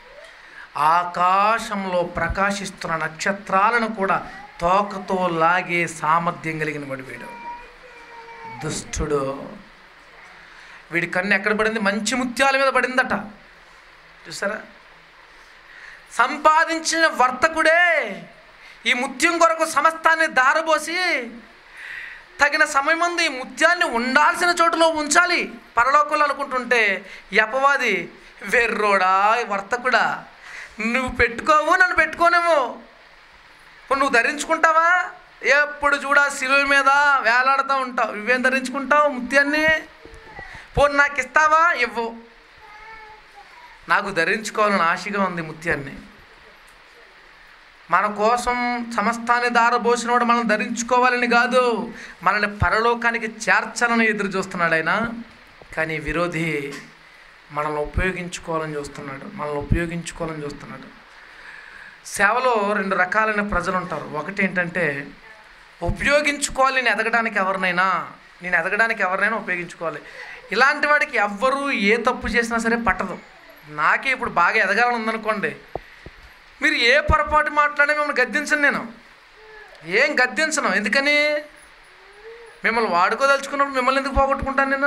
ఆకాశంలో ప్రకాశిస్తున్న నక్షత్రాలను కూడా తోకతో లాగే సామర్థ్యం కలిగిన వాడు వీడు, దుష్టుడు. వీడి కన్ను ఎక్కడ పడింది? మంచి ముత్యాల మీద పడిందట. చూసారా? సంపాదించిన వర్తకుడే ఈ ముత్యం కొరకు సమస్తాన్ని దారబోసి తగిన సమయం ముందు ఈ ముత్యాన్ని ఉండాల్సిన చోటులో ఉంచాలి పరలోకంలో అనుకుంటుంటే, ఈ అపవాది వెర్రోడా వర్తకుడా, నువ్వు పెట్టుకోవు నన్ను పెట్టుకోనేమో, ఇప్పుడు నువ్వు ధరించుకుంటావా? ఎప్పుడు చూడా శిలువ మీద వేలాడుతూ ఉంటావు, నువ్వేం ధరించుకుంటావు ముత్యాన్ని? పోనీ నాకు ఇస్తావా? ఇవ్వు. నాకు ధరించుకోవాలని ఆశగా ఉంది ముత్యాన్ని. మన కోసం సమస్తాన్ని దారబోసినవాడు మనం ధరించుకోవాలని కాదు, మనల్ని పరలోకానికి చేర్చాలని ఎదురు చూస్తున్నాడు ఆయన. కానీ విరోధి మనల్ని ఉపయోగించుకోవాలని చూస్తున్నాడు, మనల్ని ఉపయోగించుకోవాలని చూస్తున్నాడు. సేవలో రెండు రకాలైన ప్రజలు ఉంటారు. ఒకటి ఏంటంటే ఉపయోగించుకోవాలి, నేను ఎదగడానికి ఎవరినైనా నేను ఎదగడానికి ఎవరినైనా ఉపయోగించుకోవాలి. ఇలాంటి వాడికి ఎవ్వరూ ఏ తప్పు చేసినా సరే పట్టదు. నాకే ఇప్పుడు బాగా ఎదగాలని ఉందనుకోండి, మీరు ఏ పొరపాటు మాట్లాడే మిమ్మల్ని గద్దించను, నేను ఏం గద్దించను. ఎందుకని? మిమ్మల్ని వాడుకోదలుచుకున్నప్పుడు మిమ్మల్ని ఎందుకు పోగొట్టుకుంటాను నేను?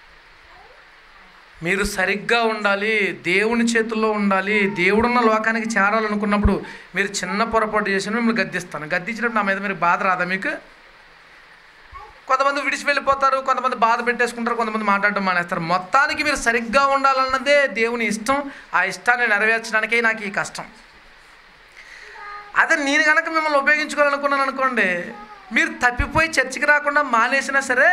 మీరు సరిగ్గా ఉండాలి, దేవుని చేతుల్లో ఉండాలి, దేవుడున్న లోకానికి చేరాలనుకున్నప్పుడు మీరు చిన్న పొరపాటు చేసిన మిమ్మల్ని గద్దిస్తాను. గద్దించినప్పుడు నా మీద మీరు బాధ రాదా మీకు? కొంతమంది విడిచి వెళ్ళిపోతారు, కొంతమంది బాధ పెట్టేసుకుంటారు, కొంతమంది మాట్లాడటం మానేస్తారు. మొత్తానికి మీరు సరిగ్గా ఉండాలన్నదే దేవుని ఇష్టం. ఆ ఇష్టాన్ని నెరవేర్చడానికే నాకు ఈ కష్టం. అదే నేను కనుక మిమ్మల్ని ఉపయోగించుకోవాలనుకున్నాను అనుకోండి, మీరు తప్పిపోయి చర్చికి రాకుండా మానేసినా సరే,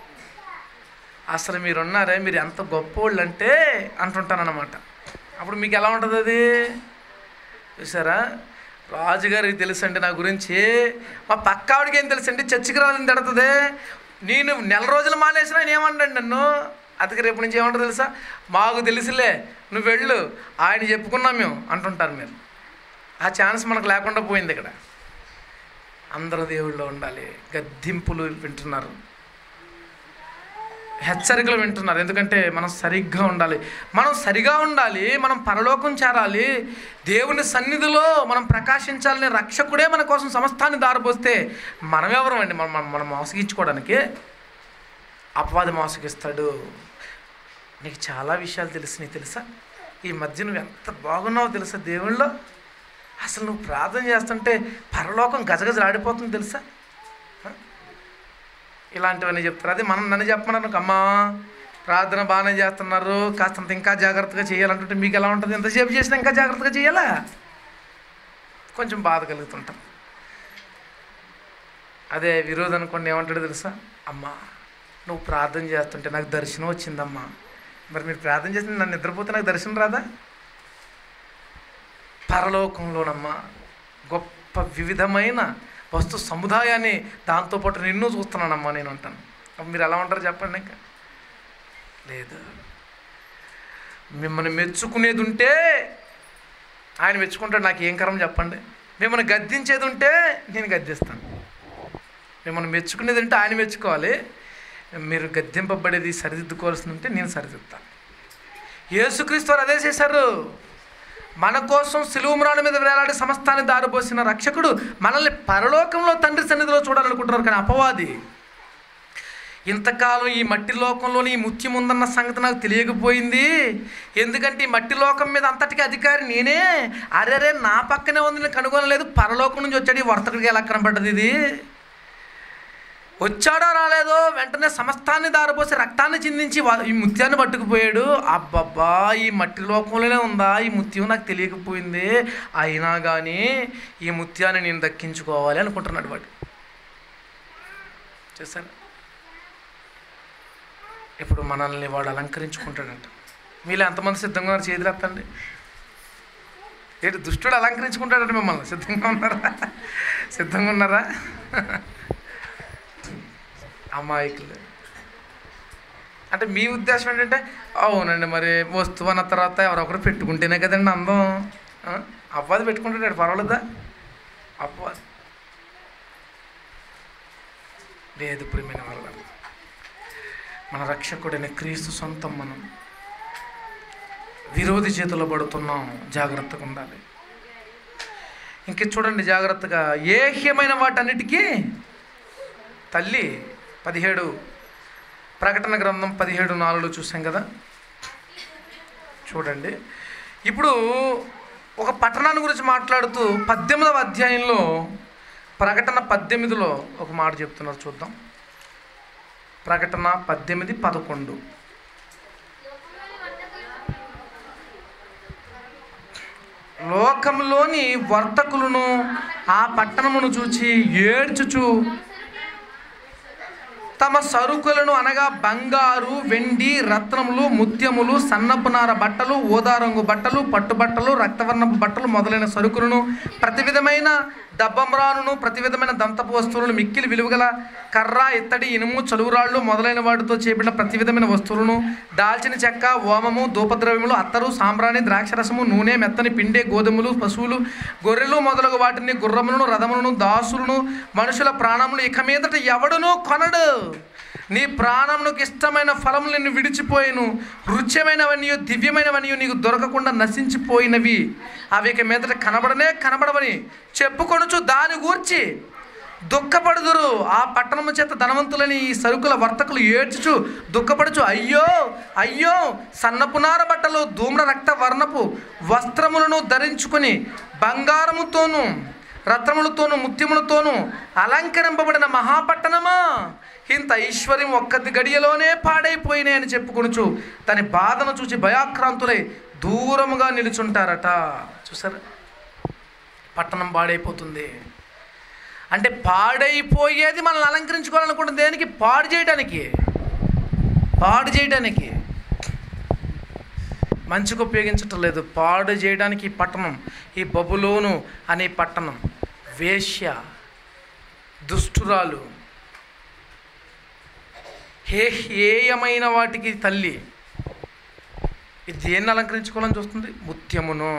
అసలు మీరు ఉన్నారే మీరు ఎంత గొప్పోళ్ళు అంటే అంటుంటానన్నమాట. అప్పుడు మీకు ఎలా ఉంటుంది అది? చూసారా? రాజుగారికి తెలుసండి నా గురించి, మా పక్క ఆవిడకి ఏం తెలుసండి, చర్చికి రావాలని తిడుతుంది. నేను నెల రోజులు మానేసినా ఆయన ఏమంటాడు నన్ను, అందుకే రేపు నుంచి ఏమంటారు తెలుసా? మాకు తెలుసులే, నువ్వు వెళ్ళు, ఆయన చెప్పుకున్నాం మేము అంటుంటారు మీరు. ఆ ఛాన్స్ మనకు లేకుండా పోయింది. ఇక్కడ అందరూ దేవుళ్ళో ఉండాలి. గద్దింపులు వింటున్నారు, హెచ్చరికలు వింటున్నారు. ఎందుకంటే మనం సరిగ్గా ఉండాలి, మనం సరిగా ఉండాలి, మనం పరలోకం చేరాలి, దేవుని సన్నిధిలో మనం ప్రకాశించాలని రక్షకుడే మన కోసం సమస్తాన్ని దారిపోస్తే మనం ఎవరం అండి మనం మనం మోసగించుకోవడానికి? అపవాది మోసగిస్తాడు. నీకు చాలా విషయాలు తెలుసు, నీకు తెలుసా? ఈ మధ్య నువ్వు ఎంత బాగున్నావో తెలుసా దేవుళ్ళో, అసలు నువ్వు ప్రార్థన చేస్తుంటే పరలోకం గజగజలాడిపోతుంది తెలుసా? ఇలాంటివన్నీ చెప్తారు. అది మనం నన్ను చెప్పమన్నారు, అమ్మా ప్రార్థన బాగానే చేస్తున్నారు, కాస్తంత ఇంకా జాగ్రత్తగా చేయాలంటుంటే మీకు ఎలా ఉంటుంది? ఎంతసేపు చేసినా ఇంకా జాగ్రత్తగా చేయాలా? కొంచెం బాధ కలుగుతుంటాం. అదే విరోధం అనుకోండి, ఏమంటాడు తెలుసా? అమ్మా నువ్వు ప్రార్థన చేస్తుంటే నాకు దర్శనం వచ్చిందమ్మా. మరి మీరు ప్రార్థన చేస్తే నన్ను నిద్రపోతే నాకు దర్శనం రాదా? పరలోకంలోనమ్మా గొప్ప వివిధమైన వస్తు సముదాయాన్ని, దాంతోపాటు నిన్ను చూస్తున్నానమ్మా నేను అంటాను. అప్పుడు మీరు ఎలా ఉంటారు చెప్పండి? ఇంకా లేదు. మిమ్మల్ని మెచ్చుకునేది ఉంటే ఆయన మెచ్చుకుంటాడు, నాకు ఏం కరం చెప్పండి? మిమ్మల్ని గద్దించేది ఉంటే నేను గద్దిస్తాను. మిమ్మల్ని మెచ్చుకునేది ఉంటే ఆయన మెచ్చుకోవాలి, మీరు గద్దింపబడేది సరిదిద్దుకోవాల్సింది ఉంటే నేను సరిదిద్దాను. యేసుక్రీస్తు వారు అదే చేశారు. మన కోసం సిలువ మ్రాణి మీద వేలాడి సమస్తాన్ని దారిపోసిన రక్షకుడు మనల్ని పరలోకంలో తండ్రి సన్నిధిలో చూడాలనుకుంటున్నారు. కానీ అపవాది ఇంతకాలం ఈ మట్టి లోకంలోని ఈ ముత్యం ఉందన్న సంగతి నాకు తెలియకపోయింది, ఎందుకంటే ఈ మట్టి లోకం మీద అంతటికీ అధికారి నేనే, అరేరే నా పక్కనే ఉంది, నేను కనుగొనలేదు, పరలోకం నుంచి వచ్చాడు ఈ వర్తకుడికి ఎలా కనబడ్డది ఇది? వచ్చాడో రాలేదో వెంటనే సమస్తాన్ని దారిపోసి రక్తాన్ని చిందించి ఈ ముత్యాన్ని పట్టుకుపోయాడు. అబ్బబ్బా, ఈ మట్టి లోకంలోనే ఉందా ఈ ముత్యం, నాకు తెలియకపోయింది, అయినా కానీ ఈ ముత్యాన్ని నేను దక్కించుకోవాలి అనుకుంటున్నాడు వాడు. చేశాను. ఇప్పుడు మనల్ని వాడు అలంకరించుకుంటాడంట. మీలో ఎంతమంది సిద్ధంగా ఉన్నారు? చేతులు ఎత్తండి. ఏంటి, దుష్టుడు అలంకరించుకుంటాడంటే మిమ్మల్ని సిద్ధంగా ఉన్నారా? సిద్ధంగా ఉన్నారా? అమాయకులు. అంటే మీ ఉద్దేశం ఏంటంటే, అవునండి మరి వస్తువు అన్న తర్వాత ఎవరొకరు పెట్టుకుంటేనే కదండి అందం. అవ్వది పెట్టుకుంటాడు, పర్వాలేదా? అవ్వదు లేదు. ప్రియమైన వాళ్ళ, మన రక్షకుడైన క్రీస్తు సొంతం. మనం విరోధి చేతిలో పడుతున్నాం, జాగ్రత్తగా ఉండాలి. ఇంక చూడండి జాగ్రత్తగా, ఏహ్యమైన వాటన్నిటికీ తల్లి. పదిహేడు ప్రకటన గ్రంథం పదిహేడు నాలుగులో చూసాం కదా. చూడండి, ఇప్పుడు ఒక పట్టణాన్ని గురించి మాట్లాడుతూ పద్దెనిమిదవ అధ్యాయంలో ప్రకటన పద్దెనిమిదిలో ఒక మాట చెప్తున్నారు, చూద్దాం. ప్రకటన పద్దెనిమిది పదకొండు. లోకంలోని వర్తకులను ఆ పట్టణమును చూచి ఏడ్చుచు తమ సరుకులను అనగా బంగారు, వెండి, రత్నములు, ముత్యములు, సన్నపునార బట్టలు, ఊదారంగు బట్టలు, పట్టుబట్టలు, రక్తవర్ణపు బట్టలు మొదలైన సరుకులను, ప్రతి విధమైన దబ్బమ్రాను, ప్రతి విధమైన దంతపు వస్తువులను, మిక్కిలి విలువగల కర్ర, ఇత్తడి, ఇనుము, చలువురాళ్ళు మొదలైన వాటితో చేపడిన ప్రతి విధమైన వస్తువులను, దాల్చిన చెక్క, ఓమము, ధూపద్రవ్యములు, అత్తరు, సాంబ్రాణి, ద్రాక్షరసము, నూనె, మెత్తని పిండే, గోధుమలు, పశువులు, గొర్రెలు మొదలగు వాటిని, గుర్రములను, రథములను, దాసులను, మనుషుల ప్రాణములు ఇక మీదట ఎవడునూ కొనడు. నీ ప్రాణమునకు ఇష్టమైన ఫలములు నిన్ను విడిచిపోయిను, రుచ్యమైనవన్నీ దివ్యమైనవన్నీ నీకు దొరకకుండా నశించిపోయినవి, అవి ఇక మీదట కనబడనే కనబడవని చెప్పుకొనుచు దాని గూర్చి దుఃఖపడుదురు. ఆ పట్టణము చేత ధనవంతులని ఈ సరుకుల వర్తకులు ఏడ్చుచు దుఃఖపడుచు, అయ్యో అయ్యో, సన్నపునార బట్టలు, ధూమ్ర రక్త వర్ణపు వస్త్రములను ధరించుకుని బంగారముతోనూ రత్నములతోనూ ముత్యములతోనూ అలంకరింపబడిన మహాపట్టణమా, ఇంత ఐశ్వర్యం ఒక్క గడియలోనే పాడైపోయినాయని చెప్పుకొనుచు దాని బాధను చూచి భయాక్రాంతులై దూరముగా నిలుచుంటారట. చూసారా, పట్టణం పాడైపోతుంది అంటే పాడైపోయేది మనల్ని అలంకరించుకోవాలనుకుంటుంది. దేనికి? పాడు చేయడానికి. పాడు చేయడానికి, మంచిగా ఉపయోగించటం లేదు, పాడు చేయడానికి. ఈ పట్టణం, ఈ బబులోను అనే పట్టణం వేశ్య, దుష్టురాలు, హే హేయమైన వాటికి తల్లి. ఇది దేన్ని అలంకరించుకోవాలని చూస్తుంది? ముత్యమును,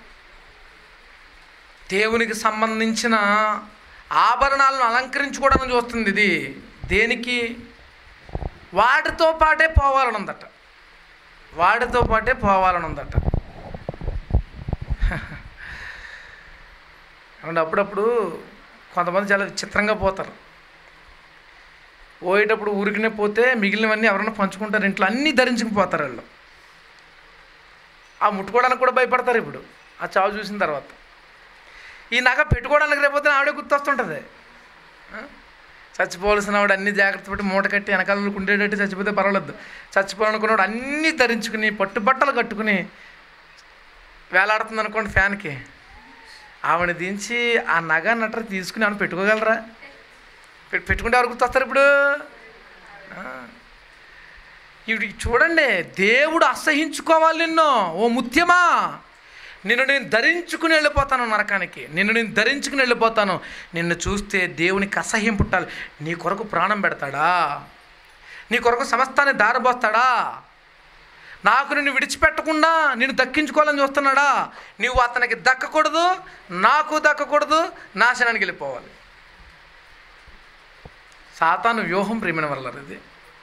దేవునికి సంబంధించిన ఆభరణాలను అలంకరించుకోవడానికి చూస్తుంది. ఇది దేనికి? వాటితో పాటే పోవాలని ఉందట. వాటితో పాటే పోవాలని ఉందట. అంటే అప్పుడప్పుడు కొంతమంది చాలా విచిత్రంగా పోతారు. పోయేటప్పుడు ఊరికినే పోతే మిగిలినవన్నీ ఎవరైనా పంచుకుంటారు, ఇంట్లో అన్నీ ధరించుకుపోతారు వాళ్ళు. ఆ ముట్టుకోవడానికి కూడా భయపడతారు ఇప్పుడు ఆ చావు చూసిన తర్వాత. ఈ నగ పెట్టుకోవడానికి రేపోతే ఆవిడే గుర్తొస్తుంటుంది. చచ్చిపోవలసిన వాడు అన్ని జాగ్రత్త పెట్టి మూట కట్టి వెనకాల ఉండేటట్టు చచ్చిపోతే పర్వాలేదు. చచ్చిపోవాలనుకున్నవాడు అన్నీ ధరించుకుని పట్టుబట్టలు కట్టుకుని వేలాడుతుంది అనుకోండి ఫ్యాన్కి, ఆవిడ దించి ఆ నగ నట్ర తీసుకుని ఆమె పెట్టుకోగలరా? పెట్టుకుంటే ఎవరు గుర్తొస్తారు ఇప్పుడు? ఇవి చూడండి, దేవుడు అసహించుకోవాలి నిన్ను. ఓ ముత్యమా, నిన్ను నేను ధరించుకుని వెళ్ళిపోతాను నరకానికి, నిన్ను నేను ధరించుకుని వెళ్ళిపోతాను. నిన్ను చూస్తే దేవునికి అసహ్యం పుట్టాలి. నీ కొరకు ప్రాణం పెడతాడా? నీ కొరకు సమస్తాన్ని దారబోస్తాడా? నాకు నిన్ను విడిచిపెట్టకుండా నిన్ను దక్కించుకోవాలని చూస్తున్నాడా? నువ్వు అతనికి దక్కకూడదు, నాకు దక్కకూడదు, నాశనానికి వెళ్ళిపోవాలి. సాతాను వ్యూహం ప్రియమైన వల్ల ఇది.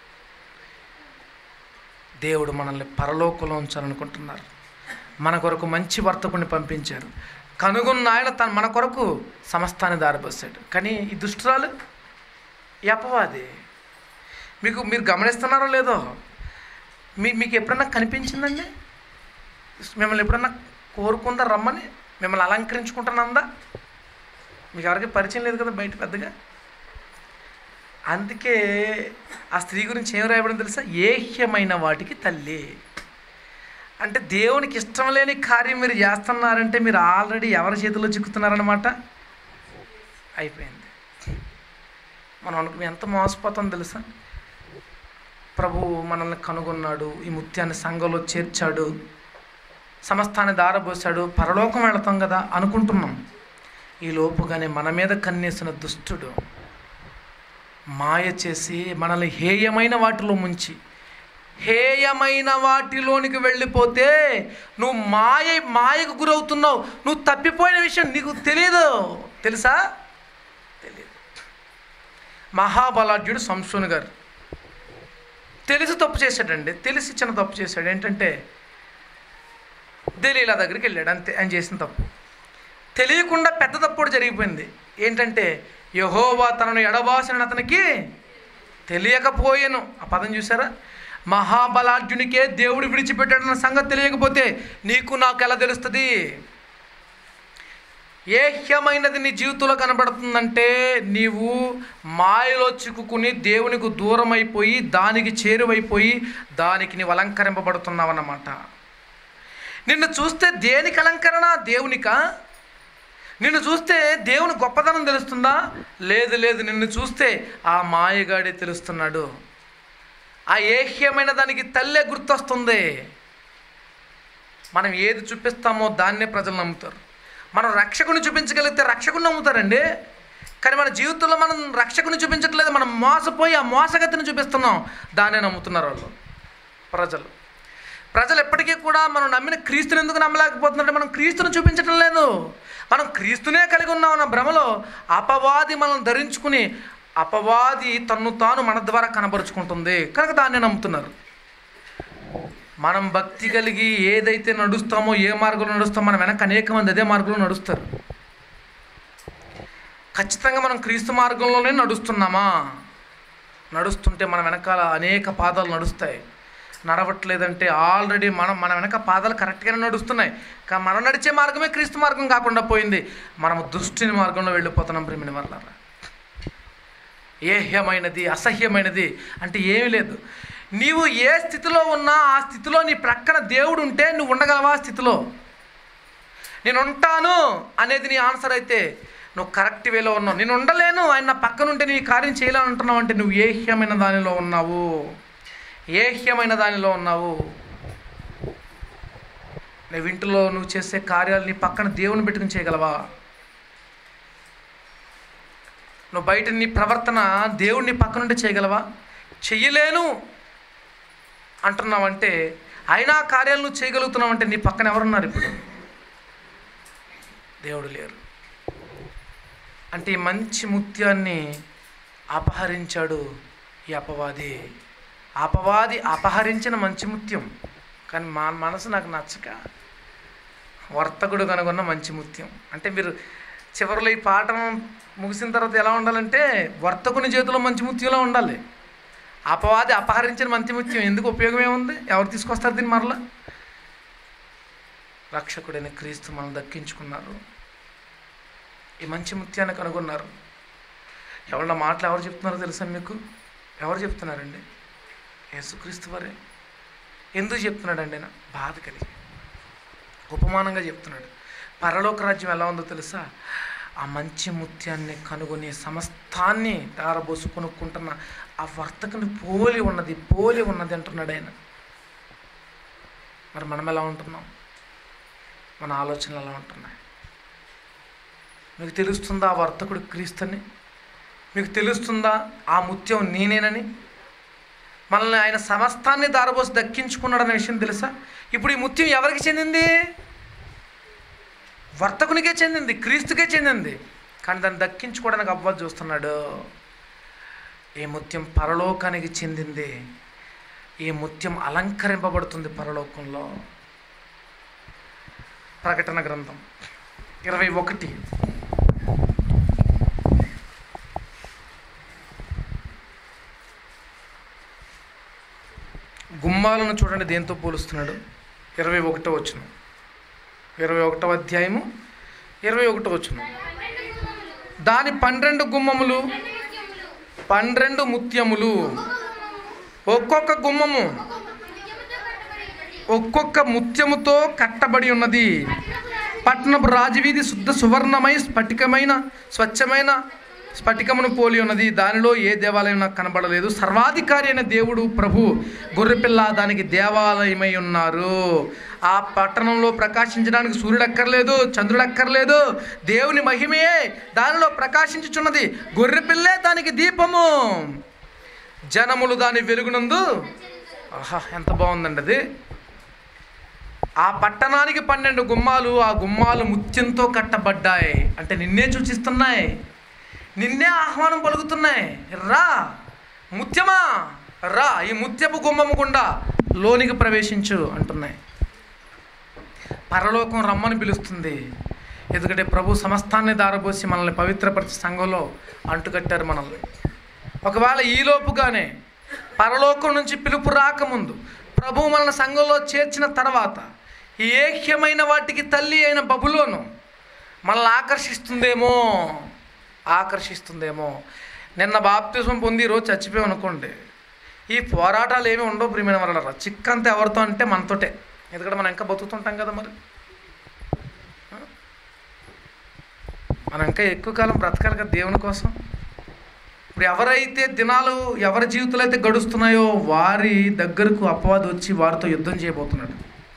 దేవుడు మనల్ని పరలోకంలో ఉంచాలనుకుంటున్నారు. మన కొరకు మంచి వర్తకుని పంపించారు. కనుగొన్న ఆయన తన మన కొరకు సమస్తాన్ని దారిపోసాడు. కానీ ఈ దుష్టురాలు, ఈ అపవాది, మీకు మీరు గమనిస్తున్నారో లేదో, మీ మీకు ఎప్పుడన్నా కనిపించిందండి? మిమ్మల్ని ఎప్పుడన్నా కోరుకుందా రమ్మని? మిమ్మల్ని అలంకరించుకుంటున్నందా? మీకు ఎవరికి పరిచయం లేదు కదా బయట పెద్దగా. అందుకే ఆ స్త్రీ గురించి ఏం రాయబడింది తెలుసా? ఏహ్యమైన వాటికి తల్లి. అంటే దేవునికి ఇష్టం లేని కార్యం మీరు చేస్తున్నారంటే మీరు ఆల్రెడీ ఎవరి చేతిలో చిక్కుతున్నారనమాట. అయిపోయింది. మనం అనుకుని ఎంత మోసపోతాం తెలుసా? ప్రభు మనల్ని కనుగొన్నాడు, ఈ ముత్యాన్ని సంఘంలో చేర్చాడు, సమస్తాన్ని దారబోసాడు, పరలోకం వెళతాం కదా అనుకుంటున్నాం. ఈ లోపుగానే మన మీద కన్నేసిన దుష్టుడు మాయ చేసి మనల్ని హేయమైన వాటిలో ముంచి, హేయమైన వాటిలోనికి వెళ్ళిపోతే నువ్వు మాయ మాయకు గురవుతున్నావు. నువ్వు తప్పిపోయిన విషయం నీకు తెలియదు. తెలుసా? తెలియదు. మహాబలాఢ్యుడు సంసోను గారు తెలిసి తప్పు చేశాడండి. తెలిసి చిన్న తప్పు చేశాడు. ఏంటంటే దెలీలా దగ్గరికి వెళ్ళాడు, అంతే ఆయన చేసిన తప్పు. తెలియకుండా పెద్ద తప్పుడు జరిగిపోయింది. ఏంటంటే యెహోవా తనను ఎడబాసిన అతనికి తెలియకపోయాను. ఆ పదం చూసారా? మహాబలాఢ్యునికే దేవుడు విడిచిపెట్టాడన్న సంగతి తెలియకపోతే నీకు నాకు ఎలా తెలుస్తుంది? ఏహ్యమైనది నీ జీవితంలో కనబడుతుందంటే నీవు మాయలో చిక్కుకుని దేవునికి దూరం అయిపోయి దానికి చేరువైపోయి దానికి నీవు అలంకరింపబడుతున్నావు అన్నమాట. నిన్ను చూస్తే దేనికి అలంకరణ? దేవునికా? నిన్ను చూస్తే దేవుని గొప్పతనం తెలుస్తుందా? లేదు లేదు. నిన్ను చూస్తే ఆ మాయగాడే తెలుస్తున్నాడు. ఆ ఏహ్యమైన దానికి తల్లే గుర్తొస్తుంది. మనం ఏది చూపిస్తామో దాన్నే ప్రజలు నమ్ముతారు. మనం రక్షకుని చూపించగలిగితే రక్షకుని నమ్ముతారండి. కానీ మన జీవితంలో మనం రక్షకుని చూపించట్లేదు, మనం మోసపోయి ఆ మోసగతిని చూపిస్తున్నాం, దాన్నే నమ్ముతున్నారు వాళ్ళు ప్రజలు. ప్రజలు ఎప్పటికీ కూడా మనం నమ్మిన క్రీస్తుని ఎందుకు నమ్మలేకపోతున్నారంటే మనం క్రీస్తుని చూపించటం లేదు. మనం క్రీస్తునే కలిగి ఉన్నామన్న భ్రమలో అపవాది మనం ధరించుకుని అపవాది తన్ను తాను మన ద్వారా కనబరుచుకుంటుంది కనుక దాన్నే నమ్ముతున్నారు. మనం భక్తి కలిగి ఏదైతే నడుస్తామో, ఏ మార్గంలో నడుస్తామో మన వెనక అనేక మంది అదే మార్గంలో నడుస్తారు. ఖచ్చితంగా మనం క్రీస్తు మార్గంలోనే నడుస్తున్నామా? నడుస్తుంటే మన వెనకాల అనేక పాదాలు నడుస్తాయి. నడవట్లేదంటే ఆల్రెడీ మనం మన వెనక పాదాలు కరెక్ట్గానే నడుస్తున్నాయి, కానీ మనం నడిచే మార్గమే క్రీస్తు మార్గం కాకుండా పోయింది. మనము దుష్టుని మార్గంలో వెళ్ళిపోతున్నాం. ప్రేమిని వల్ల ఏహ్యమైనది అసహ్యమైనది అంటే ఏమీ లేదు. నీవు ఏ స్థితిలో ఉన్నా ఆ స్థితిలో నీ ప్రక్కన దేవుడు ఉంటే నువ్వు ఉండగలవా? ఆ స్థితిలో నేను ఉంటాను అనేది నీ ఆన్సర్ అయితే నువ్వు కరెక్ట్ వేలో ఉన్నావు. నేను ఉండలేను, ఆయన నా పక్కన ఉంటే నీ కార్యం చేయాలని అంటున్నావు అంటే నువ్వు ఏహ్యమైన దానిలో ఉన్నావు. ఏహ్యమైన దానిలో ఉన్నావు. నువ్వు ఇంటిలో నువ్వు చేసే కార్యాలు నీ పక్కన దేవుని పెట్టుకుని చేయగలవా? నువ్వు బయట నీ ప్రవర్తన దేవుడిని పక్కన ఉంటే చేయగలవా? చెయ్యలేను అంటున్నావంటే అయినా కార్యాలు నువ్వు చేయగలుగుతున్నావంటే నీ పక్కన ఎవరున్నారు? ఇప్పుడు దేవుడు లేరు. అంటే ఈ మంచి ముత్యాన్ని అపహరించాడు ఈ అపవాది. అపవాది అపహరించిన మంచి ముత్యం, కానీ మా మనసు నాకు నచ్చక వర్తకుడు కనుగొన్న మంచి ముత్యం. అంటే మీరు చివరిలో ఈ పాఠం ముగిసిన తర్వాత ఎలా ఉండాలంటే వర్తకుని చేతిలో మంచి ముత్యంలో ఉండాలి. అపవాది అపహరించిన మంచి ముత్యం ఎందుకు ఉపయోగం ఏముంది? ఎవరు తీసుకొస్తారు దీన్ని? మరలా రక్షకుడైన క్రీస్తు మనం దక్కించుకున్నారు. ఈ మంచి ముత్యాన్ని కనుగొన్నారు. ఎవరి మాటలు ఎవరు చెప్తున్నారో తెలుసా మీకు? ఎవరు చెప్తున్నారండి? యేసుక్రీస్తు వారే. ఎందుకు చెప్తున్నాడండి? నా బాధ కలిగి ఉపమానంగా చెప్తున్నాడు. పరలోక రాజ్యం ఎలా ఉందో తెలుసా? ఆ మంచి ముత్యాన్ని కనుగొని సమస్తాన్ని దారబోసు కొనుక్కుంటున్న ఆ వర్తకుని పోలి ఉన్నది పోలి ఉన్నది అంటున్నాడు ఆయన. మరి మనం ఎలా ఉంటున్నాం? మన ఆలోచనలు ఎలా ఉంటున్నాయి? మీకు తెలుస్తుందా ఆ వర్తకుడు క్రీస్తుని? మీకు తెలుస్తుందా ఆ ముత్యం నేనేనని? మనల్ని ఆయన సమస్తాన్ని దారబోసి దక్కించుకున్నాడనే విషయం తెలుసా? ఇప్పుడు ఈ ముత్యం ఎవరికి చెందింది? వర్తకునికే చెందింది, క్రీస్తుకే చెందింది. కానీ దాన్ని దక్కించుకోవడానికి అవ్వదు చూస్తున్నాడు. ఈ ముత్యం పరలోకానికి చెందింది. ఈ ముత్యం అలంకరింపబడుతుంది పరలోకంలో. ప్రకటన గ్రంథం ఇరవై ఒకటి గుమ్మాలను చూడండి దేంతో పోలుస్తున్నాడు. ఇరవై ఒకటో వచనం, ఇరవై ఒకటవ అధ్యాయము ఇరవై ఒకటో వచనం. దాని పన్నెండు గుమ్మములు పన్నెండు ముత్యములు, ఒక్కొక్క గుమ్మము ఒక్కొక్క ముత్యముతో కట్టబడి ఉన్నది. పట్టణపు రాజవీధి శుద్ధ సువర్ణమై స్ఫటికమైన స్వచ్ఛమైన స్ఫటికమును పోలి ఉన్నది. దానిలో ఏ దేవాలయం నాకు కనబడలేదు. సర్వాధికారి అయిన దేవుడు ప్రభు గొర్రెపిల్ల దానికి దేవాలయమై ఉన్నారు. ఆ పట్టణంలో ప్రకాశించడానికి సూర్యుడు అక్కర్లేదు, చంద్రుడు అక్కర్లేదు. దేవుని మహిమే దానిలో ప్రకాశించుచున్నది. గొర్రెపిల్లే దానికి దీపము. జనములు దాని వెలుగునందు. ఆహా, ఎంత బాగుందండి అది. ఆ పట్టణానికి పన్నెండు గుమ్మాలు. ఆ గుమ్మాలు ముత్యంతో కట్టబడ్డాయి. అంటే నిన్నే సూచిస్తున్నాయి, నిన్నే ఆహ్వానం పలుకుతున్నాయి. రా ముత్యమా, రా ఈ ముత్యపు గుమ్మము గుండా లోనికి ప్రవేశించు అంటున్నాయి. పరలోకం రమ్మని పిలుస్తుంది. ఎందుకంటే ప్రభు సమస్తాన్ని దారబోసి మనల్ని పవిత్రపరిచి సంఘంలో అంటుకట్టారు మనల్ని. ఒకవేళ ఈలోపుగానే పరలోకం నుంచి పిలుపు రాకముందు ప్రభు మనల్ని సంఘంలో చేర్చిన తర్వాత ఈ ఏక్యమైన వాటికి తల్లి అయిన బబులోను మనల్ని ఆకర్షిస్తుందేమో ఆకర్షిస్తుందేమో నిన్న బాప్తిజం పొంది ఈరోజు చచ్చిపోయాం అనుకోండి, ఈ పోరాటాలు ఏమి ఉండవు ప్రియమైన వాళ్ళ. చిక్కంతా ఎవరితో అంటే మనతోటే. ఎందుకంటే మనం ఇంకా బతుకుతుంటాం కదా, మరి మనం ఇంకా ఎక్కువ కాలం బ్రతకాలి కదా దేవుని కోసం. ఇప్పుడు ఎవరైతే దినాలు ఎవరి జీవితాలు అయితే గడుస్తున్నాయో వారి దగ్గరకు అపవాది వచ్చి వారితో యుద్ధం చేయబోతున్నాడు.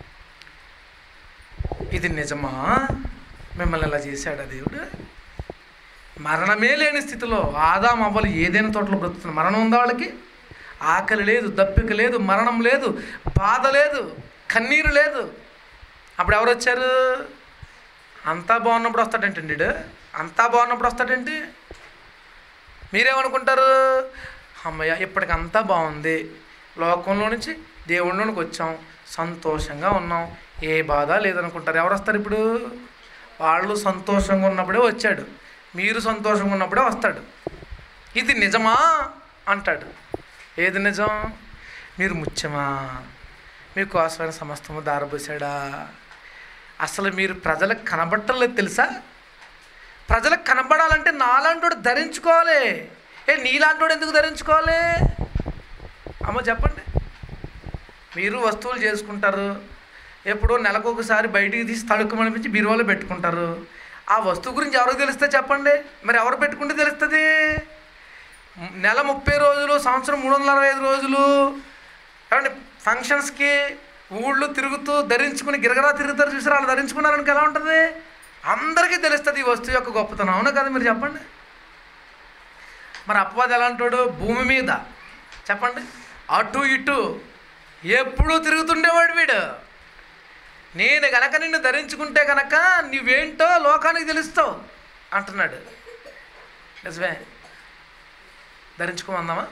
ఇది నిజమా? మిమ్మల్ని ఇలా చేశాడా దేవుడు? మరణమే లేని స్థితిలో ఆదాం అవ్వలు ఏదైనా తోటలో బ్రతుకుతున్నారు. మరణం ఉందా వాళ్ళకి? ఆకలి లేదు, దప్పిక లేదు, మరణం లేదు, బాధ లేదు, కన్నీరు లేదు. అప్పుడు ఎవరు వచ్చారు? అంతా బాగున్నప్పుడు వస్తాడేంటండి వీడు? అంతా బాగున్నప్పుడు వస్తాడేంటి? మీరేమనుకుంటారు? అమ్మయ్య ఇప్పటికంతా బాగుంది, లోకంలో నుంచి దేవుళ్ళలోనికి వచ్చాం, సంతోషంగా ఉన్నాం, ఏ బాధ లేదనుకుంటారు. ఎవరు వస్తారు ఇప్పుడు? వాళ్ళు సంతోషంగా ఉన్నప్పుడే వచ్చాడు, మీరు సంతోషంగా ఉన్నప్పుడే వస్తాడు. ఇది నిజమా అంటాడు. ఏది నిజం? మీరు ముత్యమా, మీకోసమైన సమస్తము దారబోసాడా? అసలు మీరు ప్రజలకు కనబట్టలేదు తెలుసా? ప్రజలకు కనబడాలంటే నాలాంటోడు ధరించుకోవాలి. ఏ నీలాంటోడు ఎందుకు ధరించుకోవాలి? అమ్మ చెప్పండి. మీరు వస్తువులు చేసుకుంటారు, ఎప్పుడో నెలకు ఒకసారి బయటికి తీసి తడుక్కుమనిపించి బీరువాలో పెట్టుకుంటారు. ఆ వస్తువు గురించి ఎవరికి తెలిస్తే చెప్పండి? మరి ఎవరు పెట్టుకుంటే తెలుస్తుంది? నెల ముప్పై రోజులు, సంవత్సరం మూడు వందల అరవై ఐదు రోజులు ఏమంటే ఫంక్షన్స్కి ఊళ్ళు తిరుగుతూ ధరించుకుని గిరగరా తిరుగుతారు చూసారు. వాళ్ళు ధరించుకున్నారనికి ఎలా ఉంటుంది? అందరికీ తెలుస్తుంది ఈ వస్తువు యొక్క గొప్పతనం. అవునా కదా? మీరు చెప్పండి. మరి అపవాది ఎలాంటాడు? భూమి మీద చెప్పండి అటు ఇటు ఎప్పుడూ తిరుగుతుండేవాడు వీడు. నేను కనుక నిన్ను ధరించుకుంటే కనుక నువ్వేంటో లోకానికి తెలుస్తావు అంటున్నాడు. నిజమే, ధరించుకోమందామా?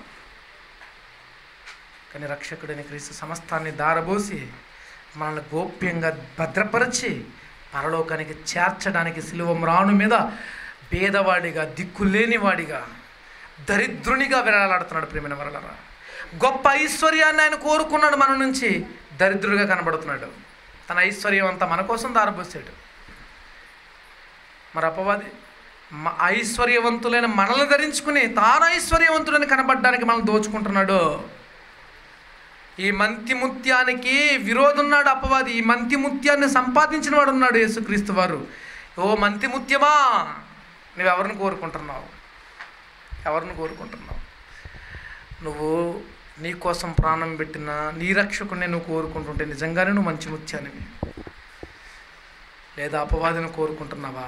కానీ రక్షకుడైన క్రీస్తు సమస్తాన్ని దారబోసి మనల్ని గోప్యంగా భద్రపరిచి పరలోకానికి చేర్చడానికి శిలువ మ్రాను మీద పేదవాడిగా, దిక్కులేనివాడిగా, దరిద్రునిగా విరాలాడుతున్నాడు. ప్రియమైన వరలరా, గొప్ప ఐశ్వర్యాన్ని ఆయన కోరుకున్నాడు మన నుంచి. దరిద్రుడిగా కనబడుతున్నాడు. తన ఐశ్వర్యం అంతా మన కోసం దారబోసాడు. మరి అపవాది ఐశ్వర్యవంతులైన మనల్ని ధరించుకుని తాను ఐశ్వర్యవంతులని కనబడడానికి మనల్ని దోచుకుంటున్నాడు. ఈ మంతి ముత్యానికి విరోధున్నాడు అపవాది. ఈ మంతి ముత్యాన్ని సంపాదించిన వాడు ఉన్నాడు యేసుక్రీస్తు వారు. ఓ మంతి ముత్యమా, నువ్వెవరిని కోరుకుంటున్నావు? ఎవరిని కోరుకుంటున్నావు? నువ్వు నీ కోసం ప్రాణం పెట్టిన నీ రక్షకునే నువ్వు కోరుకుంటుంటే నిజంగానే నువ్వు మంచి ముత్యానివి. లేదా అపవాదిని కోరుకుంటున్నావా?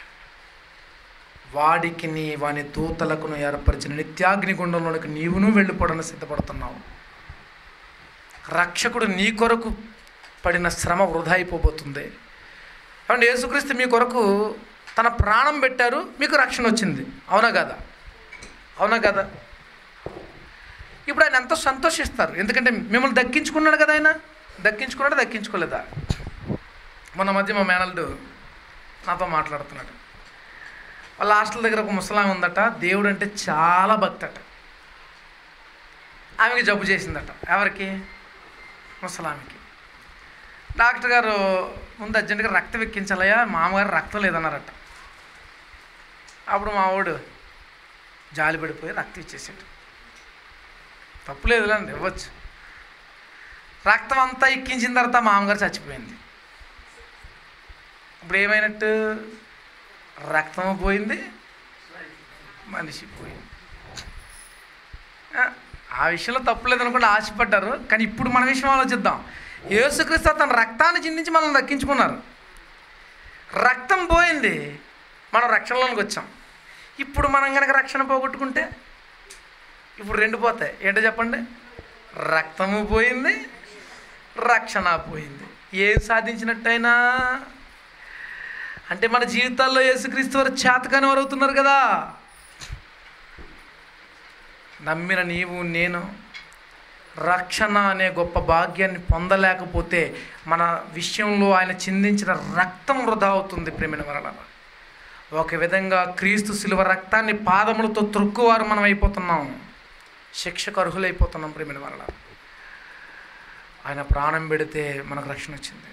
వాడికి నీ వాని దూతలకును ఏర్పరిచిన నిత్యాగ్ని గుండంలోనికి నీవును వెళ్ళిపోవడానికి సిద్ధపడుతున్నావు. రక్షకుడు నీ కొరకు పడిన శ్రమ వృధా అయిపోబోతుంది. కాబట్టి యేసుక్రీస్తు మీ కొరకు తన ప్రాణం పెట్టారు, మీకు రక్షణ వచ్చింది. అవునా కదా? అవునా కదా? ఇప్పుడు ఆయన ఎంతో సంతోషిస్తారు. ఎందుకంటే మిమ్మల్ని దక్కించుకున్నాడు కదా. ఆయన దక్కించుకున్నాడా దక్కించుకోలేదా? మొన్న మధ్య మా మేనల్డు నాతో మాట్లాడుతున్నాడు. వాళ్ళ హాస్టల్ దగ్గర ఒక ముసలామె ఉందట. దేవుడు అంటే చాలా భక్తి అట. ఆమెకి జబ్బు చేసిందట. ఎవరికి? ముసలామెకి. డాక్టర్ గారు ముందు అర్జెంటుగా రక్తం ఎక్కించాలయ్యా, మామగారు రక్తం లేదన్నారట. అప్పుడు మా వాడు జాలి పడిపోయి రక్తం ఇచ్చేసాడు. తప్పులేదులేండి, ఇవ్వచ్చు. రక్తం అంతా ఎక్కించిన తర్వాత మామగారు చచ్చిపోయింది. ఇప్పుడు ఏమైనట్టు? రక్తము పోయింది, మనిషి పోయింది. ఆ విషయంలో తప్పులేదు అనుకుంటే ఆశపడ్డారు. కానీ ఇప్పుడు మన విషయం ఆలోచిద్దాం. యేసుక్రీస్తు తన రక్తాన్ని చిందించి మనల్ని దక్కించుకున్నారు. రక్తం పోయింది, మనం రక్షణలోనికి వచ్చాం. ఇప్పుడు మనం కనుక రక్షణ పోగొట్టుకుంటే ఇప్పుడు రెండు పోతాయి. ఏంటో చెప్పండి? రక్తము పోయింది, రక్షణ పోయింది. ఏం సాధించినట్టయినా అంటే మన జీవితాల్లో యేసుక్రీస్తు వారు చేతకాని వారు అవుతున్నారు కదా. నమ్మిన నీవు నేను రక్షణ అనే గొప్ప భాగ్యాన్ని పొందలేకపోతే మన విషయంలో ఆయన చిందించిన రక్తం వృధా అవుతుంది. ప్రేమిన వలన ఒక విధంగా క్రీస్తు శిలువ రక్తాన్ని పాదములతో త్రొక్కువారు మనం అయిపోతున్నాం, శిక్షకు అర్హులైపోతున్నాం. ప్రేమిన వలన ఆయన ప్రాణం పెడితే మనకు రక్షణ వచ్చింది.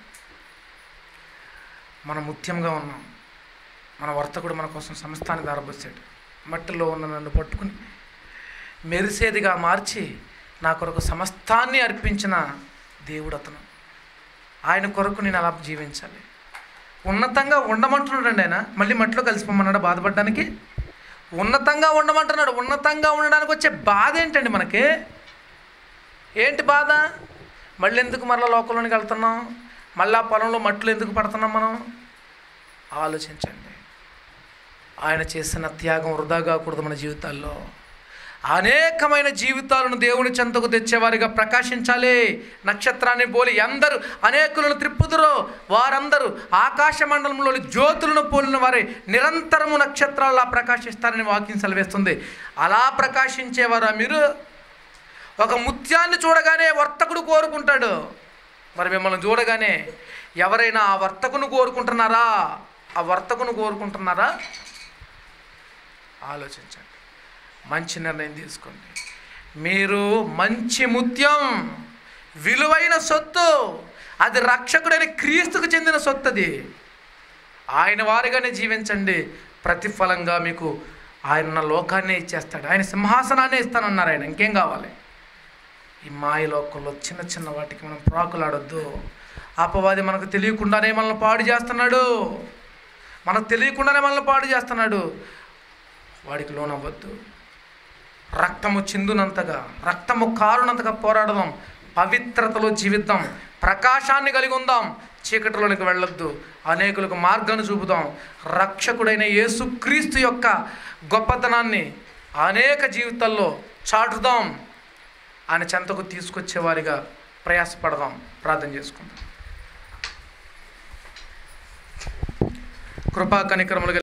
మనం ముత్యంగా ఉన్నాం. మన వర్తకుడు మన కోసం సమస్తాన్ని దారబోసాడు. మట్టిలో ఉన్న నన్ను పట్టుకుని మెరిసేదిగా మార్చి నా కొరకు సమస్తాన్ని అర్పించిన దేవుడు అతను. ఆయన కొరకు నేను అలా జీవించాలి. ఉన్నతంగా ఉండమంటున్నాడు ఆయన. మళ్ళీ మట్టిలో కలిసిపోమన్నాడు బాధపడడానికి. ఉన్నతంగా ఉండమంటున్నాడు. ఉన్నతంగా ఉండడానికి వచ్చే బాధ ఏంటండి మనకి? ఏంటి బాధ? మళ్ళీ ఎందుకు మరలా లోకంలోనికి వెళ్తున్నాం? మళ్ళీ ఆ పొలంలో మట్టిలో ఎందుకు పడుతున్నాం మనం? ఆలోచించండి. ఆయన చేసిన త్యాగం వృధా కాకూడదు. మన జీవితాల్లో అనేకమైన జీవితాలను దేవుని చెంతకు తెచ్చేవారిగా ప్రకాశించాలి. నక్షత్రాన్ని పోలి ఎందరు అనేకులను త్రిప్పుదురో వారందరూ ఆకాశ మండలంలోని జ్యోతులను పోలిన వారి నిరంతరము నక్షత్రాల్లో ప్రకాశిస్తారని వాక్యం సెలవిస్తుంది. అలా ప్రకాశించేవారా మీరు? ఒక ముత్యాన్ని చూడగానే వర్తకుడు కోరుకుంటాడు. మరి మిమ్మల్ని చూడగానే ఎవరైనా ఆ వర్తకును కోరుకుంటున్నారా? ఆ వర్తకును కోరుకుంటున్నారా? ఆలోచించండి. మంచి నిర్ణయం తీసుకోండి. మీరు మంచి ముత్యం, విలువైన సొత్తు. అది రక్షకుడైన క్రీస్తుకు చెందిన సొత్తు. అది ఆయన వారిగానే జీవించండి. ప్రతిఫలంగా మీకు ఆయన లోకాన్నే ఇచ్చేస్తాడు. ఆయన సింహాసనాన్ని ఇస్తానన్నారు ఆయన. ఇంకేం కావాలి? ఈ మాయ లోకంలో చిన్న చిన్న వాటికి మనం ప్రాకులాడొద్దు. అపవాది మనకు తెలియకుండానే మనల్ని పాడు చేస్తున్నాడు. మనకు తెలియకుండానే మనల్ని పాడు చేస్తున్నాడు. వాడికి లోనవ్వద్దు. రక్తము చిందునంతగా, రక్తము కారునంతగా పోరాడదాం. పవిత్రతలో జీవిద్దాం. ప్రకాశాన్ని కలిగి ఉందాం. చీకటిలోనికి వెళ్ళొద్దు. అనేకులకు మార్గాన్ని చూపుదాం. రక్షకుడైన యేసుక్రీస్తు యొక్క గొప్పతనాన్ని అనేక జీవితాల్లో చాటుదాం. ఆయన చెంతకు తీసుకొచ్చేవారిగా ప్రయాసపడదాం. ప్రార్థన చేసుకుందాం. కృపా కనికరములు